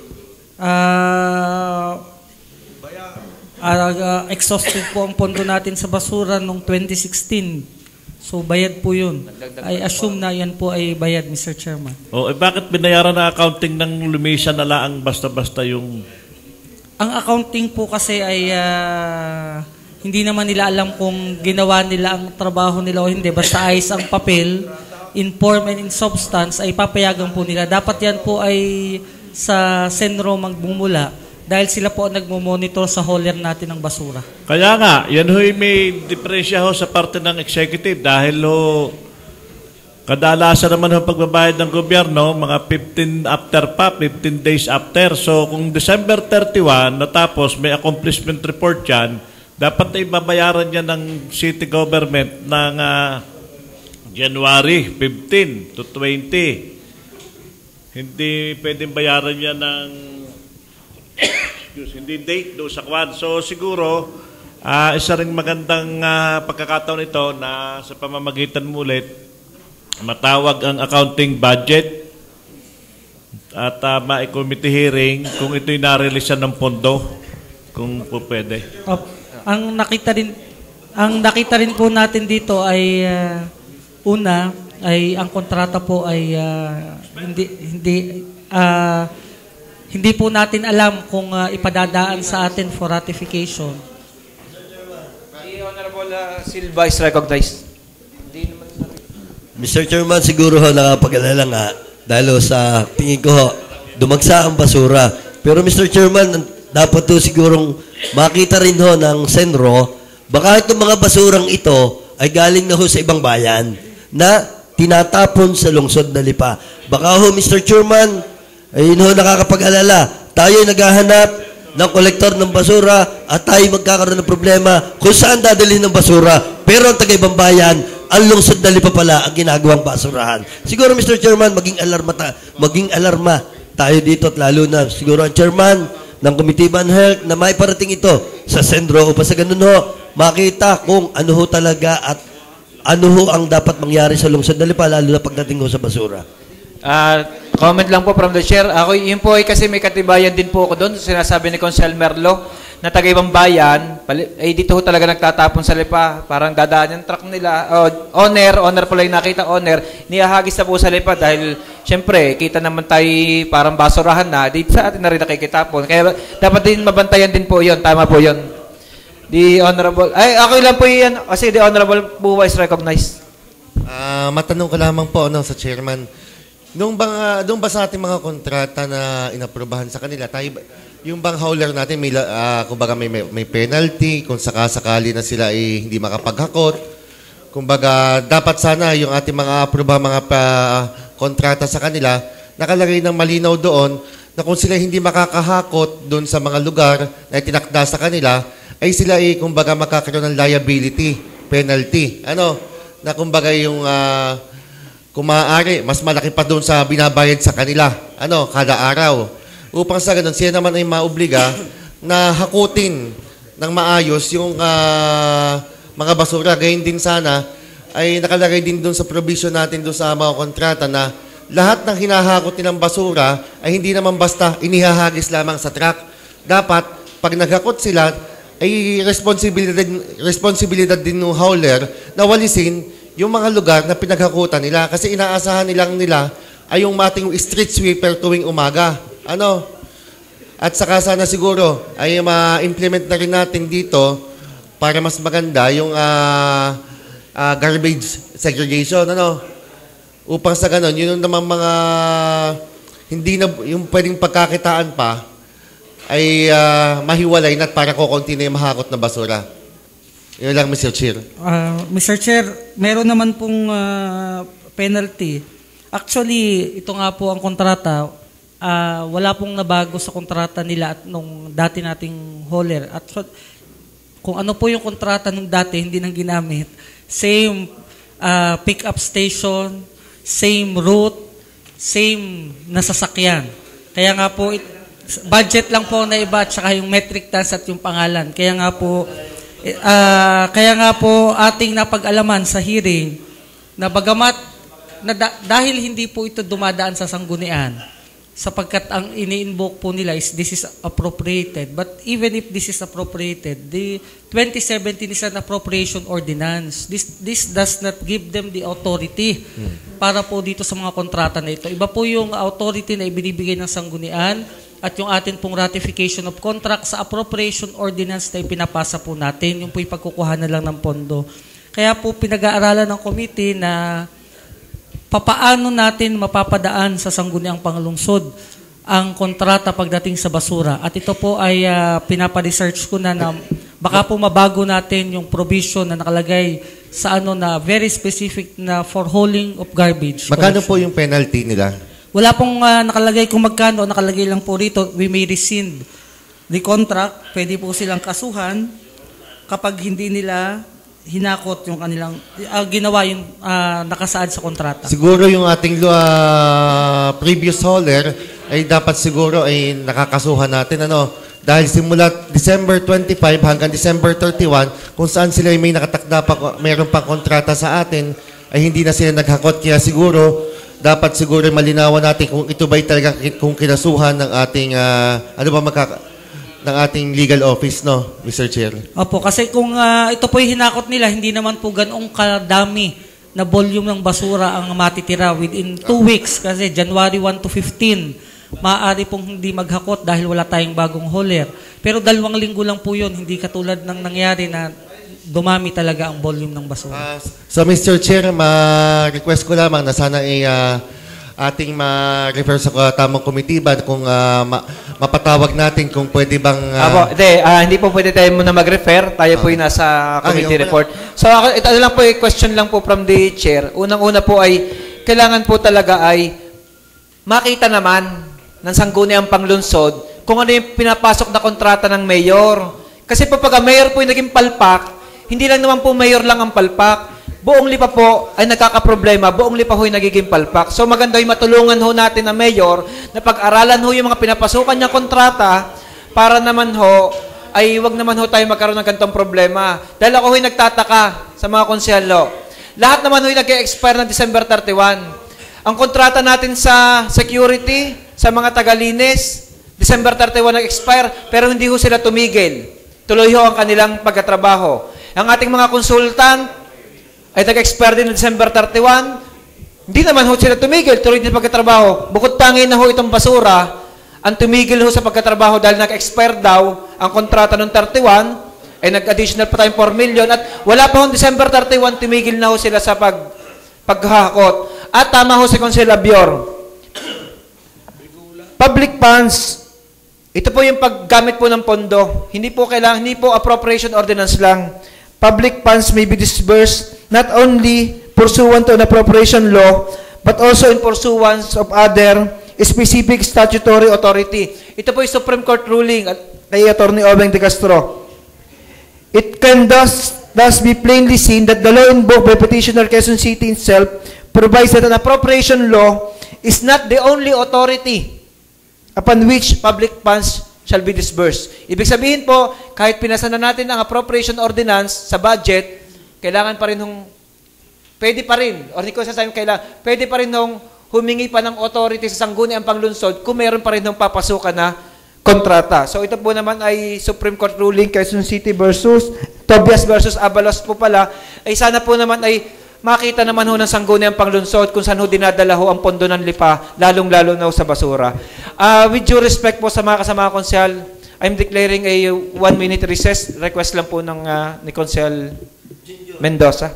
exhausted po ang pondo natin sa basura noong 2016. So bayad po yun. I assume na yan po ay bayad, Mr. Chairman. Bakit binayaran na accounting ng Lumisa na laang basta-basta yung... Ang accounting po kasi ay hindi naman nila alam kung ginawa nila ang trabaho nila o hindi. Basta ayos ang papel, in form and in substance, ay papayagan po nila. Dapat yan po ay sa Senro magbumula dahil sila po ang nagmo-monitor sa hauler natin ng basura. Kaya nga, yan ho'y may diferensya ho sa parte ng executive dahil ho, kadalasan naman ho pagbabayad ng gobyerno, mga 15 days after. So kung December 31, natapos, may accomplishment report yan, dapat ay babayaran yan ng city government ng January 15 to 20. Hindi pwedeng bayaran yan ng hindi date do sa kwan. So siguro, isa ring magandang pagkakataon ito na sa pamamagitan mo ulit, matawag ang accounting budget at ma-committee hearing kung ito'y na-releasean ng pondo, kung po pwede. Ang nakita rin po natin dito ay una ay ang kontrata po ay hindi po natin alam kung ipadadaan sa atin for ratification. The Honorable Silva is recognized. Mr. Chairman, siguro ho nakapag-alala nga dahil sa tingin ko ho, dumagsa ang basura. Pero Mr. Chairman, dapat ho sigurong makita rin ho ng Senro, baka itong mga basurang ito ay galing na ho sa ibang bayan na tinatapon sa lungsod na Lipa. Baka ho, Mr. Chairman, ayun ho nakakapag-alala. Tayo naghahanap ng kolektor ng basura at tayo magkakaroon ng problema kung saan dadalhin ng basura. Pero ang taga-ibang bayan, ang lungsod na Lipa pala ang ginagawang basurahan. Siguro, Mr. Chairman, maging alarma tayo dito at lalo na siguro ang chairman ng Committee on Health na may parating ito sa Senro upang sa ganun ho, makita kung ano ho talaga at ano ho ang dapat mangyari sa lungsod na Lipa lalo na pagdating ho sa basura. Comment lang po from the chair. Ako, yun po ay kasi may katibayan din po ako doon. Sinasabi ni Consel Merlo na taga-ibang bayan, ay dito ho talaga nagtatapon sa Lipa. Parang dadaan yung truck nila. Owner pala yung nakita, niyahagis na po sa Lipa dahil syempre, kita naman tayo parang basurahan na. Dito sa atin na rin nakikitapon. Kaya dapat din mabantayan din po yun. Tama po yun. The Honorable, ako lang po yan. Kasi the Honorable Buwa is recognized. Matanong ko lamang po sa chairman. Doon ba sa ating mga kontrata na inaprubahan sa kanila, yung bang hauler natin kumbaga may penalty kung sakasakali na sila hindi makapaghakot? Kumbaga dapat sana yung ating mga kontrata sa kanila nakalagay ng malinaw doon na kung sila hindi makakahakot doon sa mga lugar na itinakda sa kanila ay sila kumbaga makakaroon ng liability, penalty. Na kumbaga yung kung maaari, mas malaki pa doon sa binabayad sa kanila, kada araw. Upang sa ganun, siya naman ay maobliga na hakutin ng maayos yung mga basura. Gayun din sana, ay nakalagay din doon sa provision natin doon sa mga kontrata na lahat ng hinahakot nilang basura ay hindi naman basta inihahagis lamang sa truck. Dapat, pag naghakot sila, ay responsibilidad din ng hauler na walisin yung mga lugar na pinaghakutan nila kasi inaasahan nila ay yung ating street sweeper tuwing umaga. At saka sana siguro ay ma-implement na rin natin dito para mas maganda yung garbage segregation. Upang sa ganun, yun naman mga hindi na yung pwedeng pagkakitaan pa ay mahiwalay na para kukunti na yung mahakot na basura. Yun lang, Mr. Chair. Mr. Chair, meron naman pong penalty. Actually, ito nga po ang kontrata. Wala pong nabago sa kontrata nila at nung dati nating hauler. At kung ano po yung kontrata nung dati, hindi nang ginamit. Same pick-up station, same route, same nasasakyan. Kaya nga po, budget lang po na iba at saka yung metric tons at yung pangalan. Kaya nga po ating napag-alaman sa hearing na bagamat dahil hindi po ito dumadaan sa sanggunian sapagkat ang ini-invoke po nila is this is appropriated. But even if this is appropriated, the 2017 is an appropriation ordinance. This does not give them the authority para po dito sa mga kontrata na ito. Iba po yung authority na ibinibigay ng sanggunian. at yung atin pong ratification of contract sa appropriation ordinance na ipinapasa po natin, yung po ipagkukuha na lang ng pondo. Kaya po pinag-aaralan ng committee na papaano natin mapapadaan sa Sangguniang Panglungsod ang kontrata pagdating sa basura. At ito po ay pinapa-research ko na baka po mabago natin yung provision na nakalagay sa na very specific na for hauling of garbage. Magkano po yung penalty nila? Wala pong nakalagay kung magkano, nakalagay lang po rito, we may rescind the contract, pwede po silang kasuhan kapag hindi nila hinakot yung kanilang, ginawa yung nakasaad sa kontrata. Siguro yung ating previous hauler ay dapat siguro ay nakakasuhan natin, dahil simula December 25 hanggang December 31, kung saan sila may nakatakda pa, mayroon pang kontrata sa atin, ay hindi na sila naghakot. Kaya siguro, dapat siguro malinawan natin kung ito ba'y talaga kung kinasuhan ng ating, ng ating legal office, Mr. Chair? Opo, kasi kung ito po'y hinakot nila, hindi naman po ganoong kadami na volume ng basura ang matitira within 2 weeks. Kasi January 1 to 15, maaari pong hindi maghakot dahil wala tayong bagong hauler. Pero 2 linggo lang po yun, hindi katulad ng nangyari na dumami talaga ang volume ng basura. So Mr. Chair, ma-request ko lamang na sana ating ma-refer sa tamang komitiba kung mapatawag natin kung pwede bang... hindi po pwede tayo muna mag-refer. Tayo po yung nasa committee report. So ito lang po, question lang po from the chair. Unang-una po ay, kailangan po talaga ay makita naman ng Sangguniang Panglungsod kung ano yung pinapasok na kontrata ng mayor. Kasi po pag ang mayor po yung naging palpak, hindi lang naman po mayor lang ang palpak. Buong Lipa po ay nagkakaproblema. Buong Lipa ho yung nagiging palpak. So maganda yung matulungan ho natin na mayor na pag-aralan ho yung mga pinapasukan niya kontrata para naman ho ay wag naman ho tayo magkaroon ng ganitong problema. Dahil ako ho'y nagtataka sa mga konsyelo. Lahat naman ho'y nag-expire ng December 31. Ang kontrata natin sa security, sa mga tagalinis, December 31 nag-expire, pero hindi ho sila tumigil. Tuloy ho ang kanilang pagkatrabaho. Ang ating mga konsultant ay nag-expire din ng December 31, hindi naman ho sila tumigil, tuloy din pagkatrabaho. Bukod tangin na ho itong basura, ang tumigil ho sa pagkatrabaho dahil nag-expire daw ang kontrata ng 31, ay nag-additional pa tayong 4 million, at wala pa ho December 31, tumigil na ho sila sa paghahakot. At tama ho si Consel Abior. Public funds, ito po yung paggamit po ng pondo. Hindi po kailangan, hindi po appropriation ordinance lang. Public funds may be disbursed not only pursuant to an appropriation law, but also in pursuance of other specific statutory authority. Ito po yung Supreme Court ruling at kay Attorney Obeng de Castro. It can thus be plainly seen that the law invoked by petitioner Quezon City itself provides that an appropriation law is not the only authority upon which public funds shall be disbursed. Ibig sabihin po, kahit pinasa na natin ang appropriation ordinance sa budget, kailangan pa rin pwede pa rin, or hindi ko sasabihin pwede pa rin humingi pa ng authority sa Sangguniang Panglungsod kung meron pa rin papasukan na kontrata. So ito po naman ay Supreme Court ruling Quezon City versus Tobias versus Abalos po pala, ay sana po naman ay makita naman ho ng Sangguniang Panglungsod kung saan ho dinadala ho ang pondo ng Lipa, lalong-lalo na ho sa basura. With due respect po sa mga kasama konsyal, I'm declaring a 1-minute recess. Request lang po ni Consel Mendoza.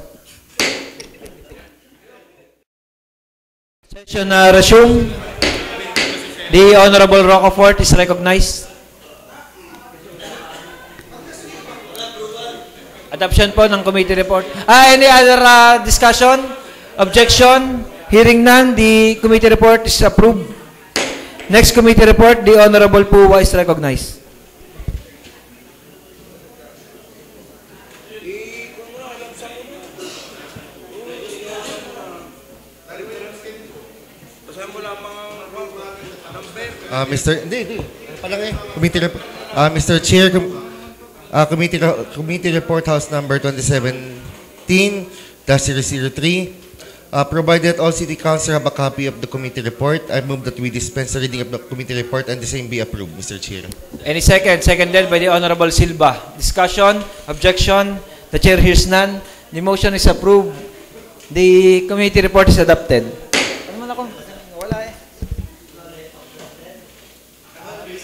Session resume. The Honorable Rocafort is recognized. Adoption po ng committee report. Any other discussion? Objection? Hearing none, the committee report is approved. Next committee report, the Honorable Puwa is recognized. Mr. Chair, Committee Report House Number 2017-003. Provided all City Council have a copy of the committee report, I move that we dispense the reading of the committee report and the same be approved, Mr. Chair. Any second? Seconded by the Honorable Silva. Discussion? Objection? The Chair hears none. The motion is approved. The committee report is adopted.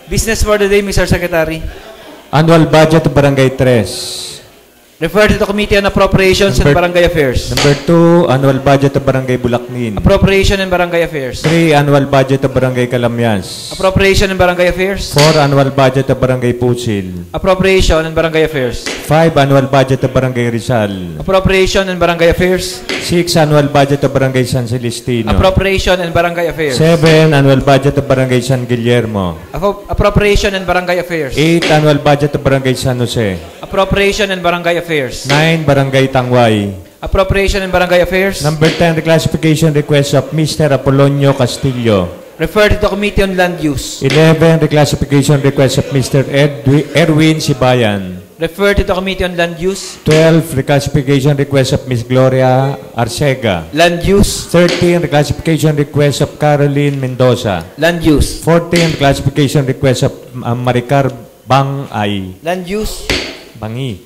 Business for the day, Mr. Secretary. Annual budget of Barangay 3. Refer to the Committee on Appropriations and Barangay Affairs. Number 2, annual budget of Barangay Bulacnin. Appropriation and Barangay Affairs. 3, annual budget of Barangay Calamyas. Appropriation and Barangay Affairs. 4, annual budget of Barangay Pusil. Appropriation and Barangay Affairs. 5, annual budget of Barangay Rizal. Appropriation and Barangay Affairs. 6, annual budget of Barangay San Celestino. Appropriation and Barangay Affairs. 7, annual budget of Barangay San Guillermo. Appropriation and Barangay Affairs. 8, annual budget of Barangay San Jose. Appropriation and Barangay Affairs. 9, Barangay Tangway. Appropriation and Barangay Affairs. Number 10, reclassification request of Mr. Apolonio Castillo. Refer to the Committee on Land Use. 11, reclassification request of Mr. Erwin Sibayan. Refer to the Committee on Land Use. 12, reclassification request of Ms. Gloria Arcega. Land Use. 13, reclassification request of Caroline Mendoza. Land Use. 14, reclassification request of Maricar Bangay. Land Use. Bangi.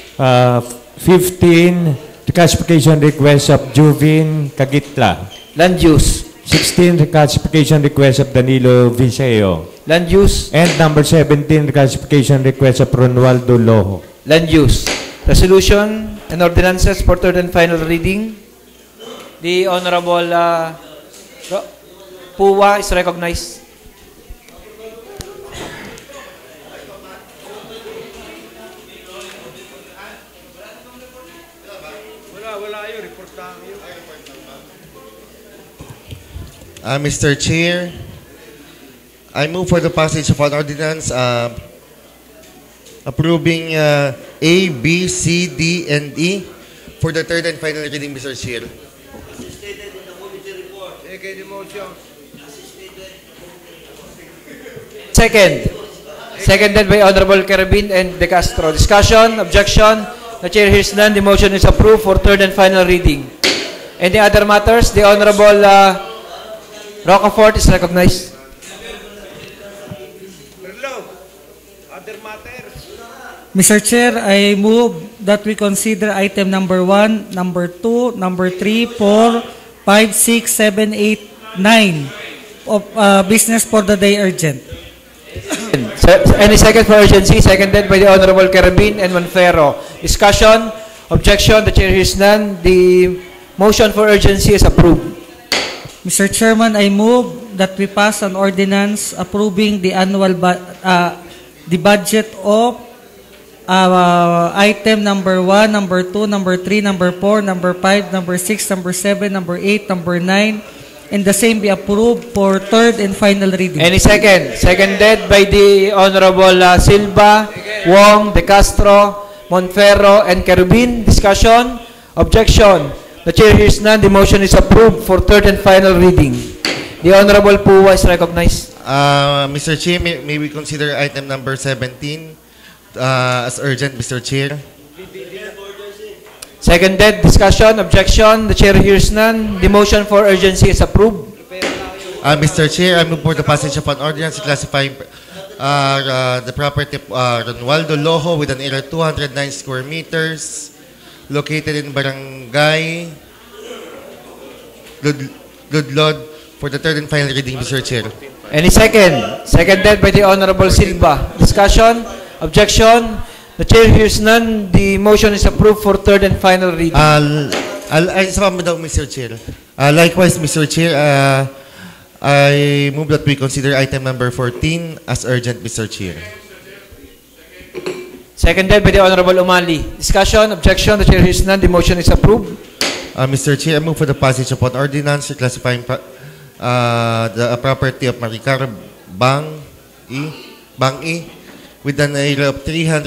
15, reclassification request of Juvin Cagitla. Land Use. 16, reclassification request of Danilo Vinceo. Land Use. And number 17, reclassification request of Ronaldo Loho. Land Use. Resolution and ordinances for third and final reading. The Honorable Puwa is recognized. Mr. Chair, I move for the passage of an ordinance approving A, B, C, D, and E for the third and final reading, Mr. Chair. Second. Seconded by Honorable Carabin and De Castro. Discussion, objection. The chair hears none. The motion is approved for third and final reading. Any other matters? The Honorable Rocafort is recognized. Mr. Chair, I move that we consider item number 1, number 2, number 3, 4, 5, 6, 7, 8, 9 of business for the day urgent. Any second for urgency? Seconded by the Honorable Carabin and Manfero. Discussion, objection. The chair hears none. The motion for urgency is approved. Mr. Chairman, I move that we pass an ordinance approving the annual the budget of item number 1, number 2, number 3, number 4, number 5, number 6, number 7, number 8, number 9, and the same be approved for third and final reading. Any second? Seconded by the Honorable Silva, Wong, De Castro, Monfero, and Carabin. Discussion, objection. The chair hears none. The motion is approved for third and final reading. The Honorable Puwa is recognized. Mr. Chair, may we consider item number 17 as urgent, Mr. Chair? Seconded. Discussion, objection. The chair hears none. The motion for urgency is approved. Mr. Chair, I move for the passage of an ordinance classifying the property of Ronaldo Loho with an area of 209 square meters located in Barangay Ludlod for the third and final reading, Mr. Chair. Any second? Seconded by the Honorable Silva. Discussion, objection. The chair hears none. The motion is approved for third and final reading. Mr. Chair. Likewise, Mr. Chair, I move that we consider item number 14 as urgent, Mr. Chair. Seconded by the Honorable Umali. Discussion, objection. The chair hears none. The motion is approved. Mr. Chair, I move for the passage of an ordinance classifying the property of Maricar Bang-i with an area of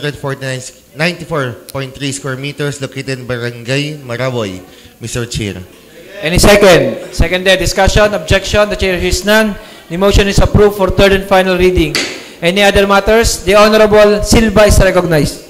394.3 square meters located in Barangay Maraboy, Mr. Chair. Any second? Seconded. Discussion, objection. The chair hears none. The motion is approved for third and final reading. Any other matters? The Honorable Silva is recognized.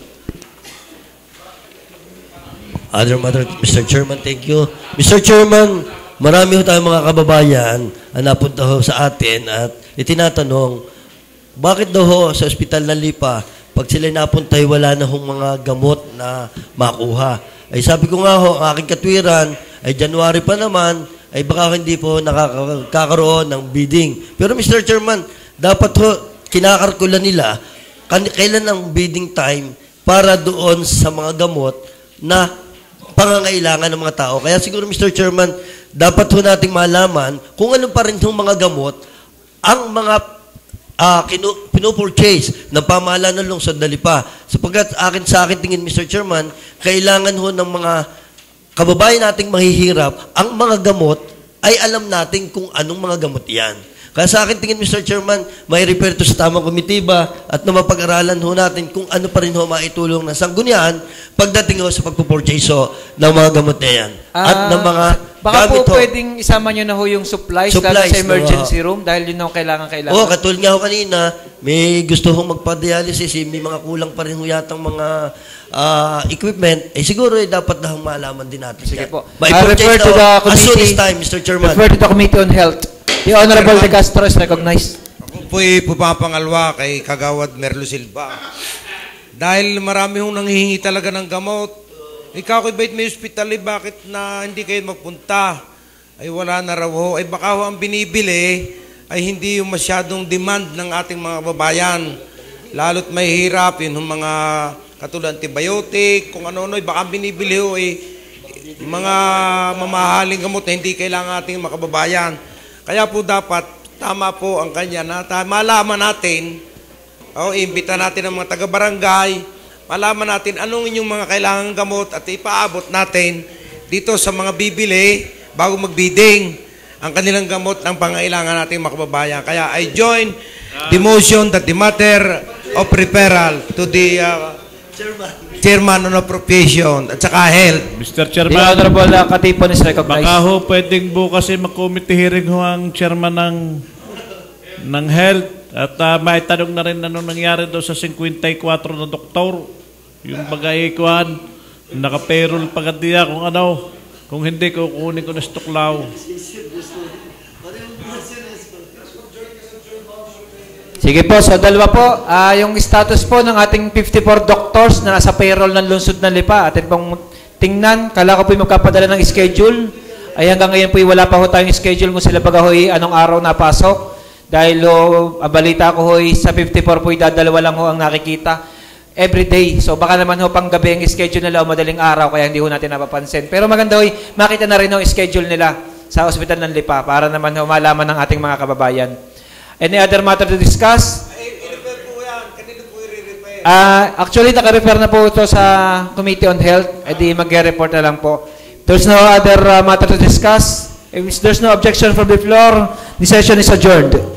Other matter, Mr. Chairman, thank you. Mr. Chairman, marami ho tayong mga kababayan na napunta ho sa atin at itinatanong, bakit daw ho sa ospital ng Lipa, pag sila napunta wala na hong mga gamot na makuha? Ay sabi ko nga ho, ang aking katwiran, ay January pa naman, ay baka hindi po nakakaroon ng bidding. Pero Mr. Chairman, dapat ho, kinakalkula nila kailan ang bidding time para doon sa mga gamot na pangangailangan ng mga tao. Kaya siguro, Mr. Chairman, dapat ho nating malaman kung ano pa rin yung mga gamot ang mga pinupurchase ng pamahalaan ng lungsod na Lipa. Sapagkat sa akin tingin, Mr. Chairman, kailangan ho ng mga kababayan nating mahihirap, ang mga gamot ay alam natin kung anong mga gamot yan. Kaya sa akin tingin, Mr. Chairman, may refer to sa tamang komitiba at na mapag-aralan ho natin kung ano pa rin ho maitulong ng sanggunian pagdating ho sa pagpupurchase ho ng mga gamot na yan. At ng mga baka gamit po pwedeng isama nyo na ho yung supplies lalo sa emergency room dahil yun ang kailangan. Oo, katulad nga ho kanina, may gusto hong magpa-dialysis, may mga kulang pa rin ho yatang mga equipment, siguro dapat na malaman din natin. Sige po. Refer to the committee, as soon as time, Mr. Chairman. Refer to the Committee on Health. The Honorable De Castro is recognized. Ako po'y pumapangalwa kay Kagawad Merlo Silva. Dahil marami hong nanghihingi talaga ng gamot. Ikaw kay Bait may hospital, bakit na hindi kayo magpunta? Ay wala na raw ho. Ay baka ho ang binibili ay hindi yung masyadong demand ng ating mga babayan. Lalo't may hirap yun yung mga katulad antibiotic, kung ano-ano, baka binibili ho mga mamahaling gamot na hindi kailangan ating mga kababayan. Kaya po dapat, tama po ang kanya na malaman natin, imbita natin ang mga taga-barangay, malaman natin anong inyong mga kailangan gamot at ipaabot natin dito sa mga bibili bago mag-bidding ang kanilang gamot ng pangailangan natin mga kababayan. Kaya I join the motion that the matter of referral to the Chairman on Appropriation at saka Health. Mr. Chairman, The Honorable Katipon is recognized. Baka ho pwedeng bukas mag-committee hearing ho ang Chairman ng Health at maitanong na rin anong nangyari doon sa 54 na doktor. Yung bagay kuhan, naka-payroll pagkatiya kung ano. Kung hindi, kukunin ko na stoklaw. Sige po, so dalawa po, yung status po ng ating 54 doctors na nasa payroll ng lungsod ng Lipa. Atin pong tingnan, kala ko po magkapadala ng schedule. Ay hanggang ngayon po wala pa ho tayong schedule kung sila baga ho'y anong araw napasok. Dahil balita ko ho'y sa 54 po dadalawa lang ho ang nakikita every day. So baka naman ho pang gabi ang schedule nila o madaling araw kaya hindi ho natin napapansin. Pero maganda ho'y makita na rin ho schedule nila sa ospital ng Lipa para naman ho malaman ng ating mga kababayan. Any other matter to discuss? Actually, naka-refer na po ito sa Committee on Health. Edi mag-report na lang po. There's no other matter to discuss. If there's no objection from the floor, the session is adjourned.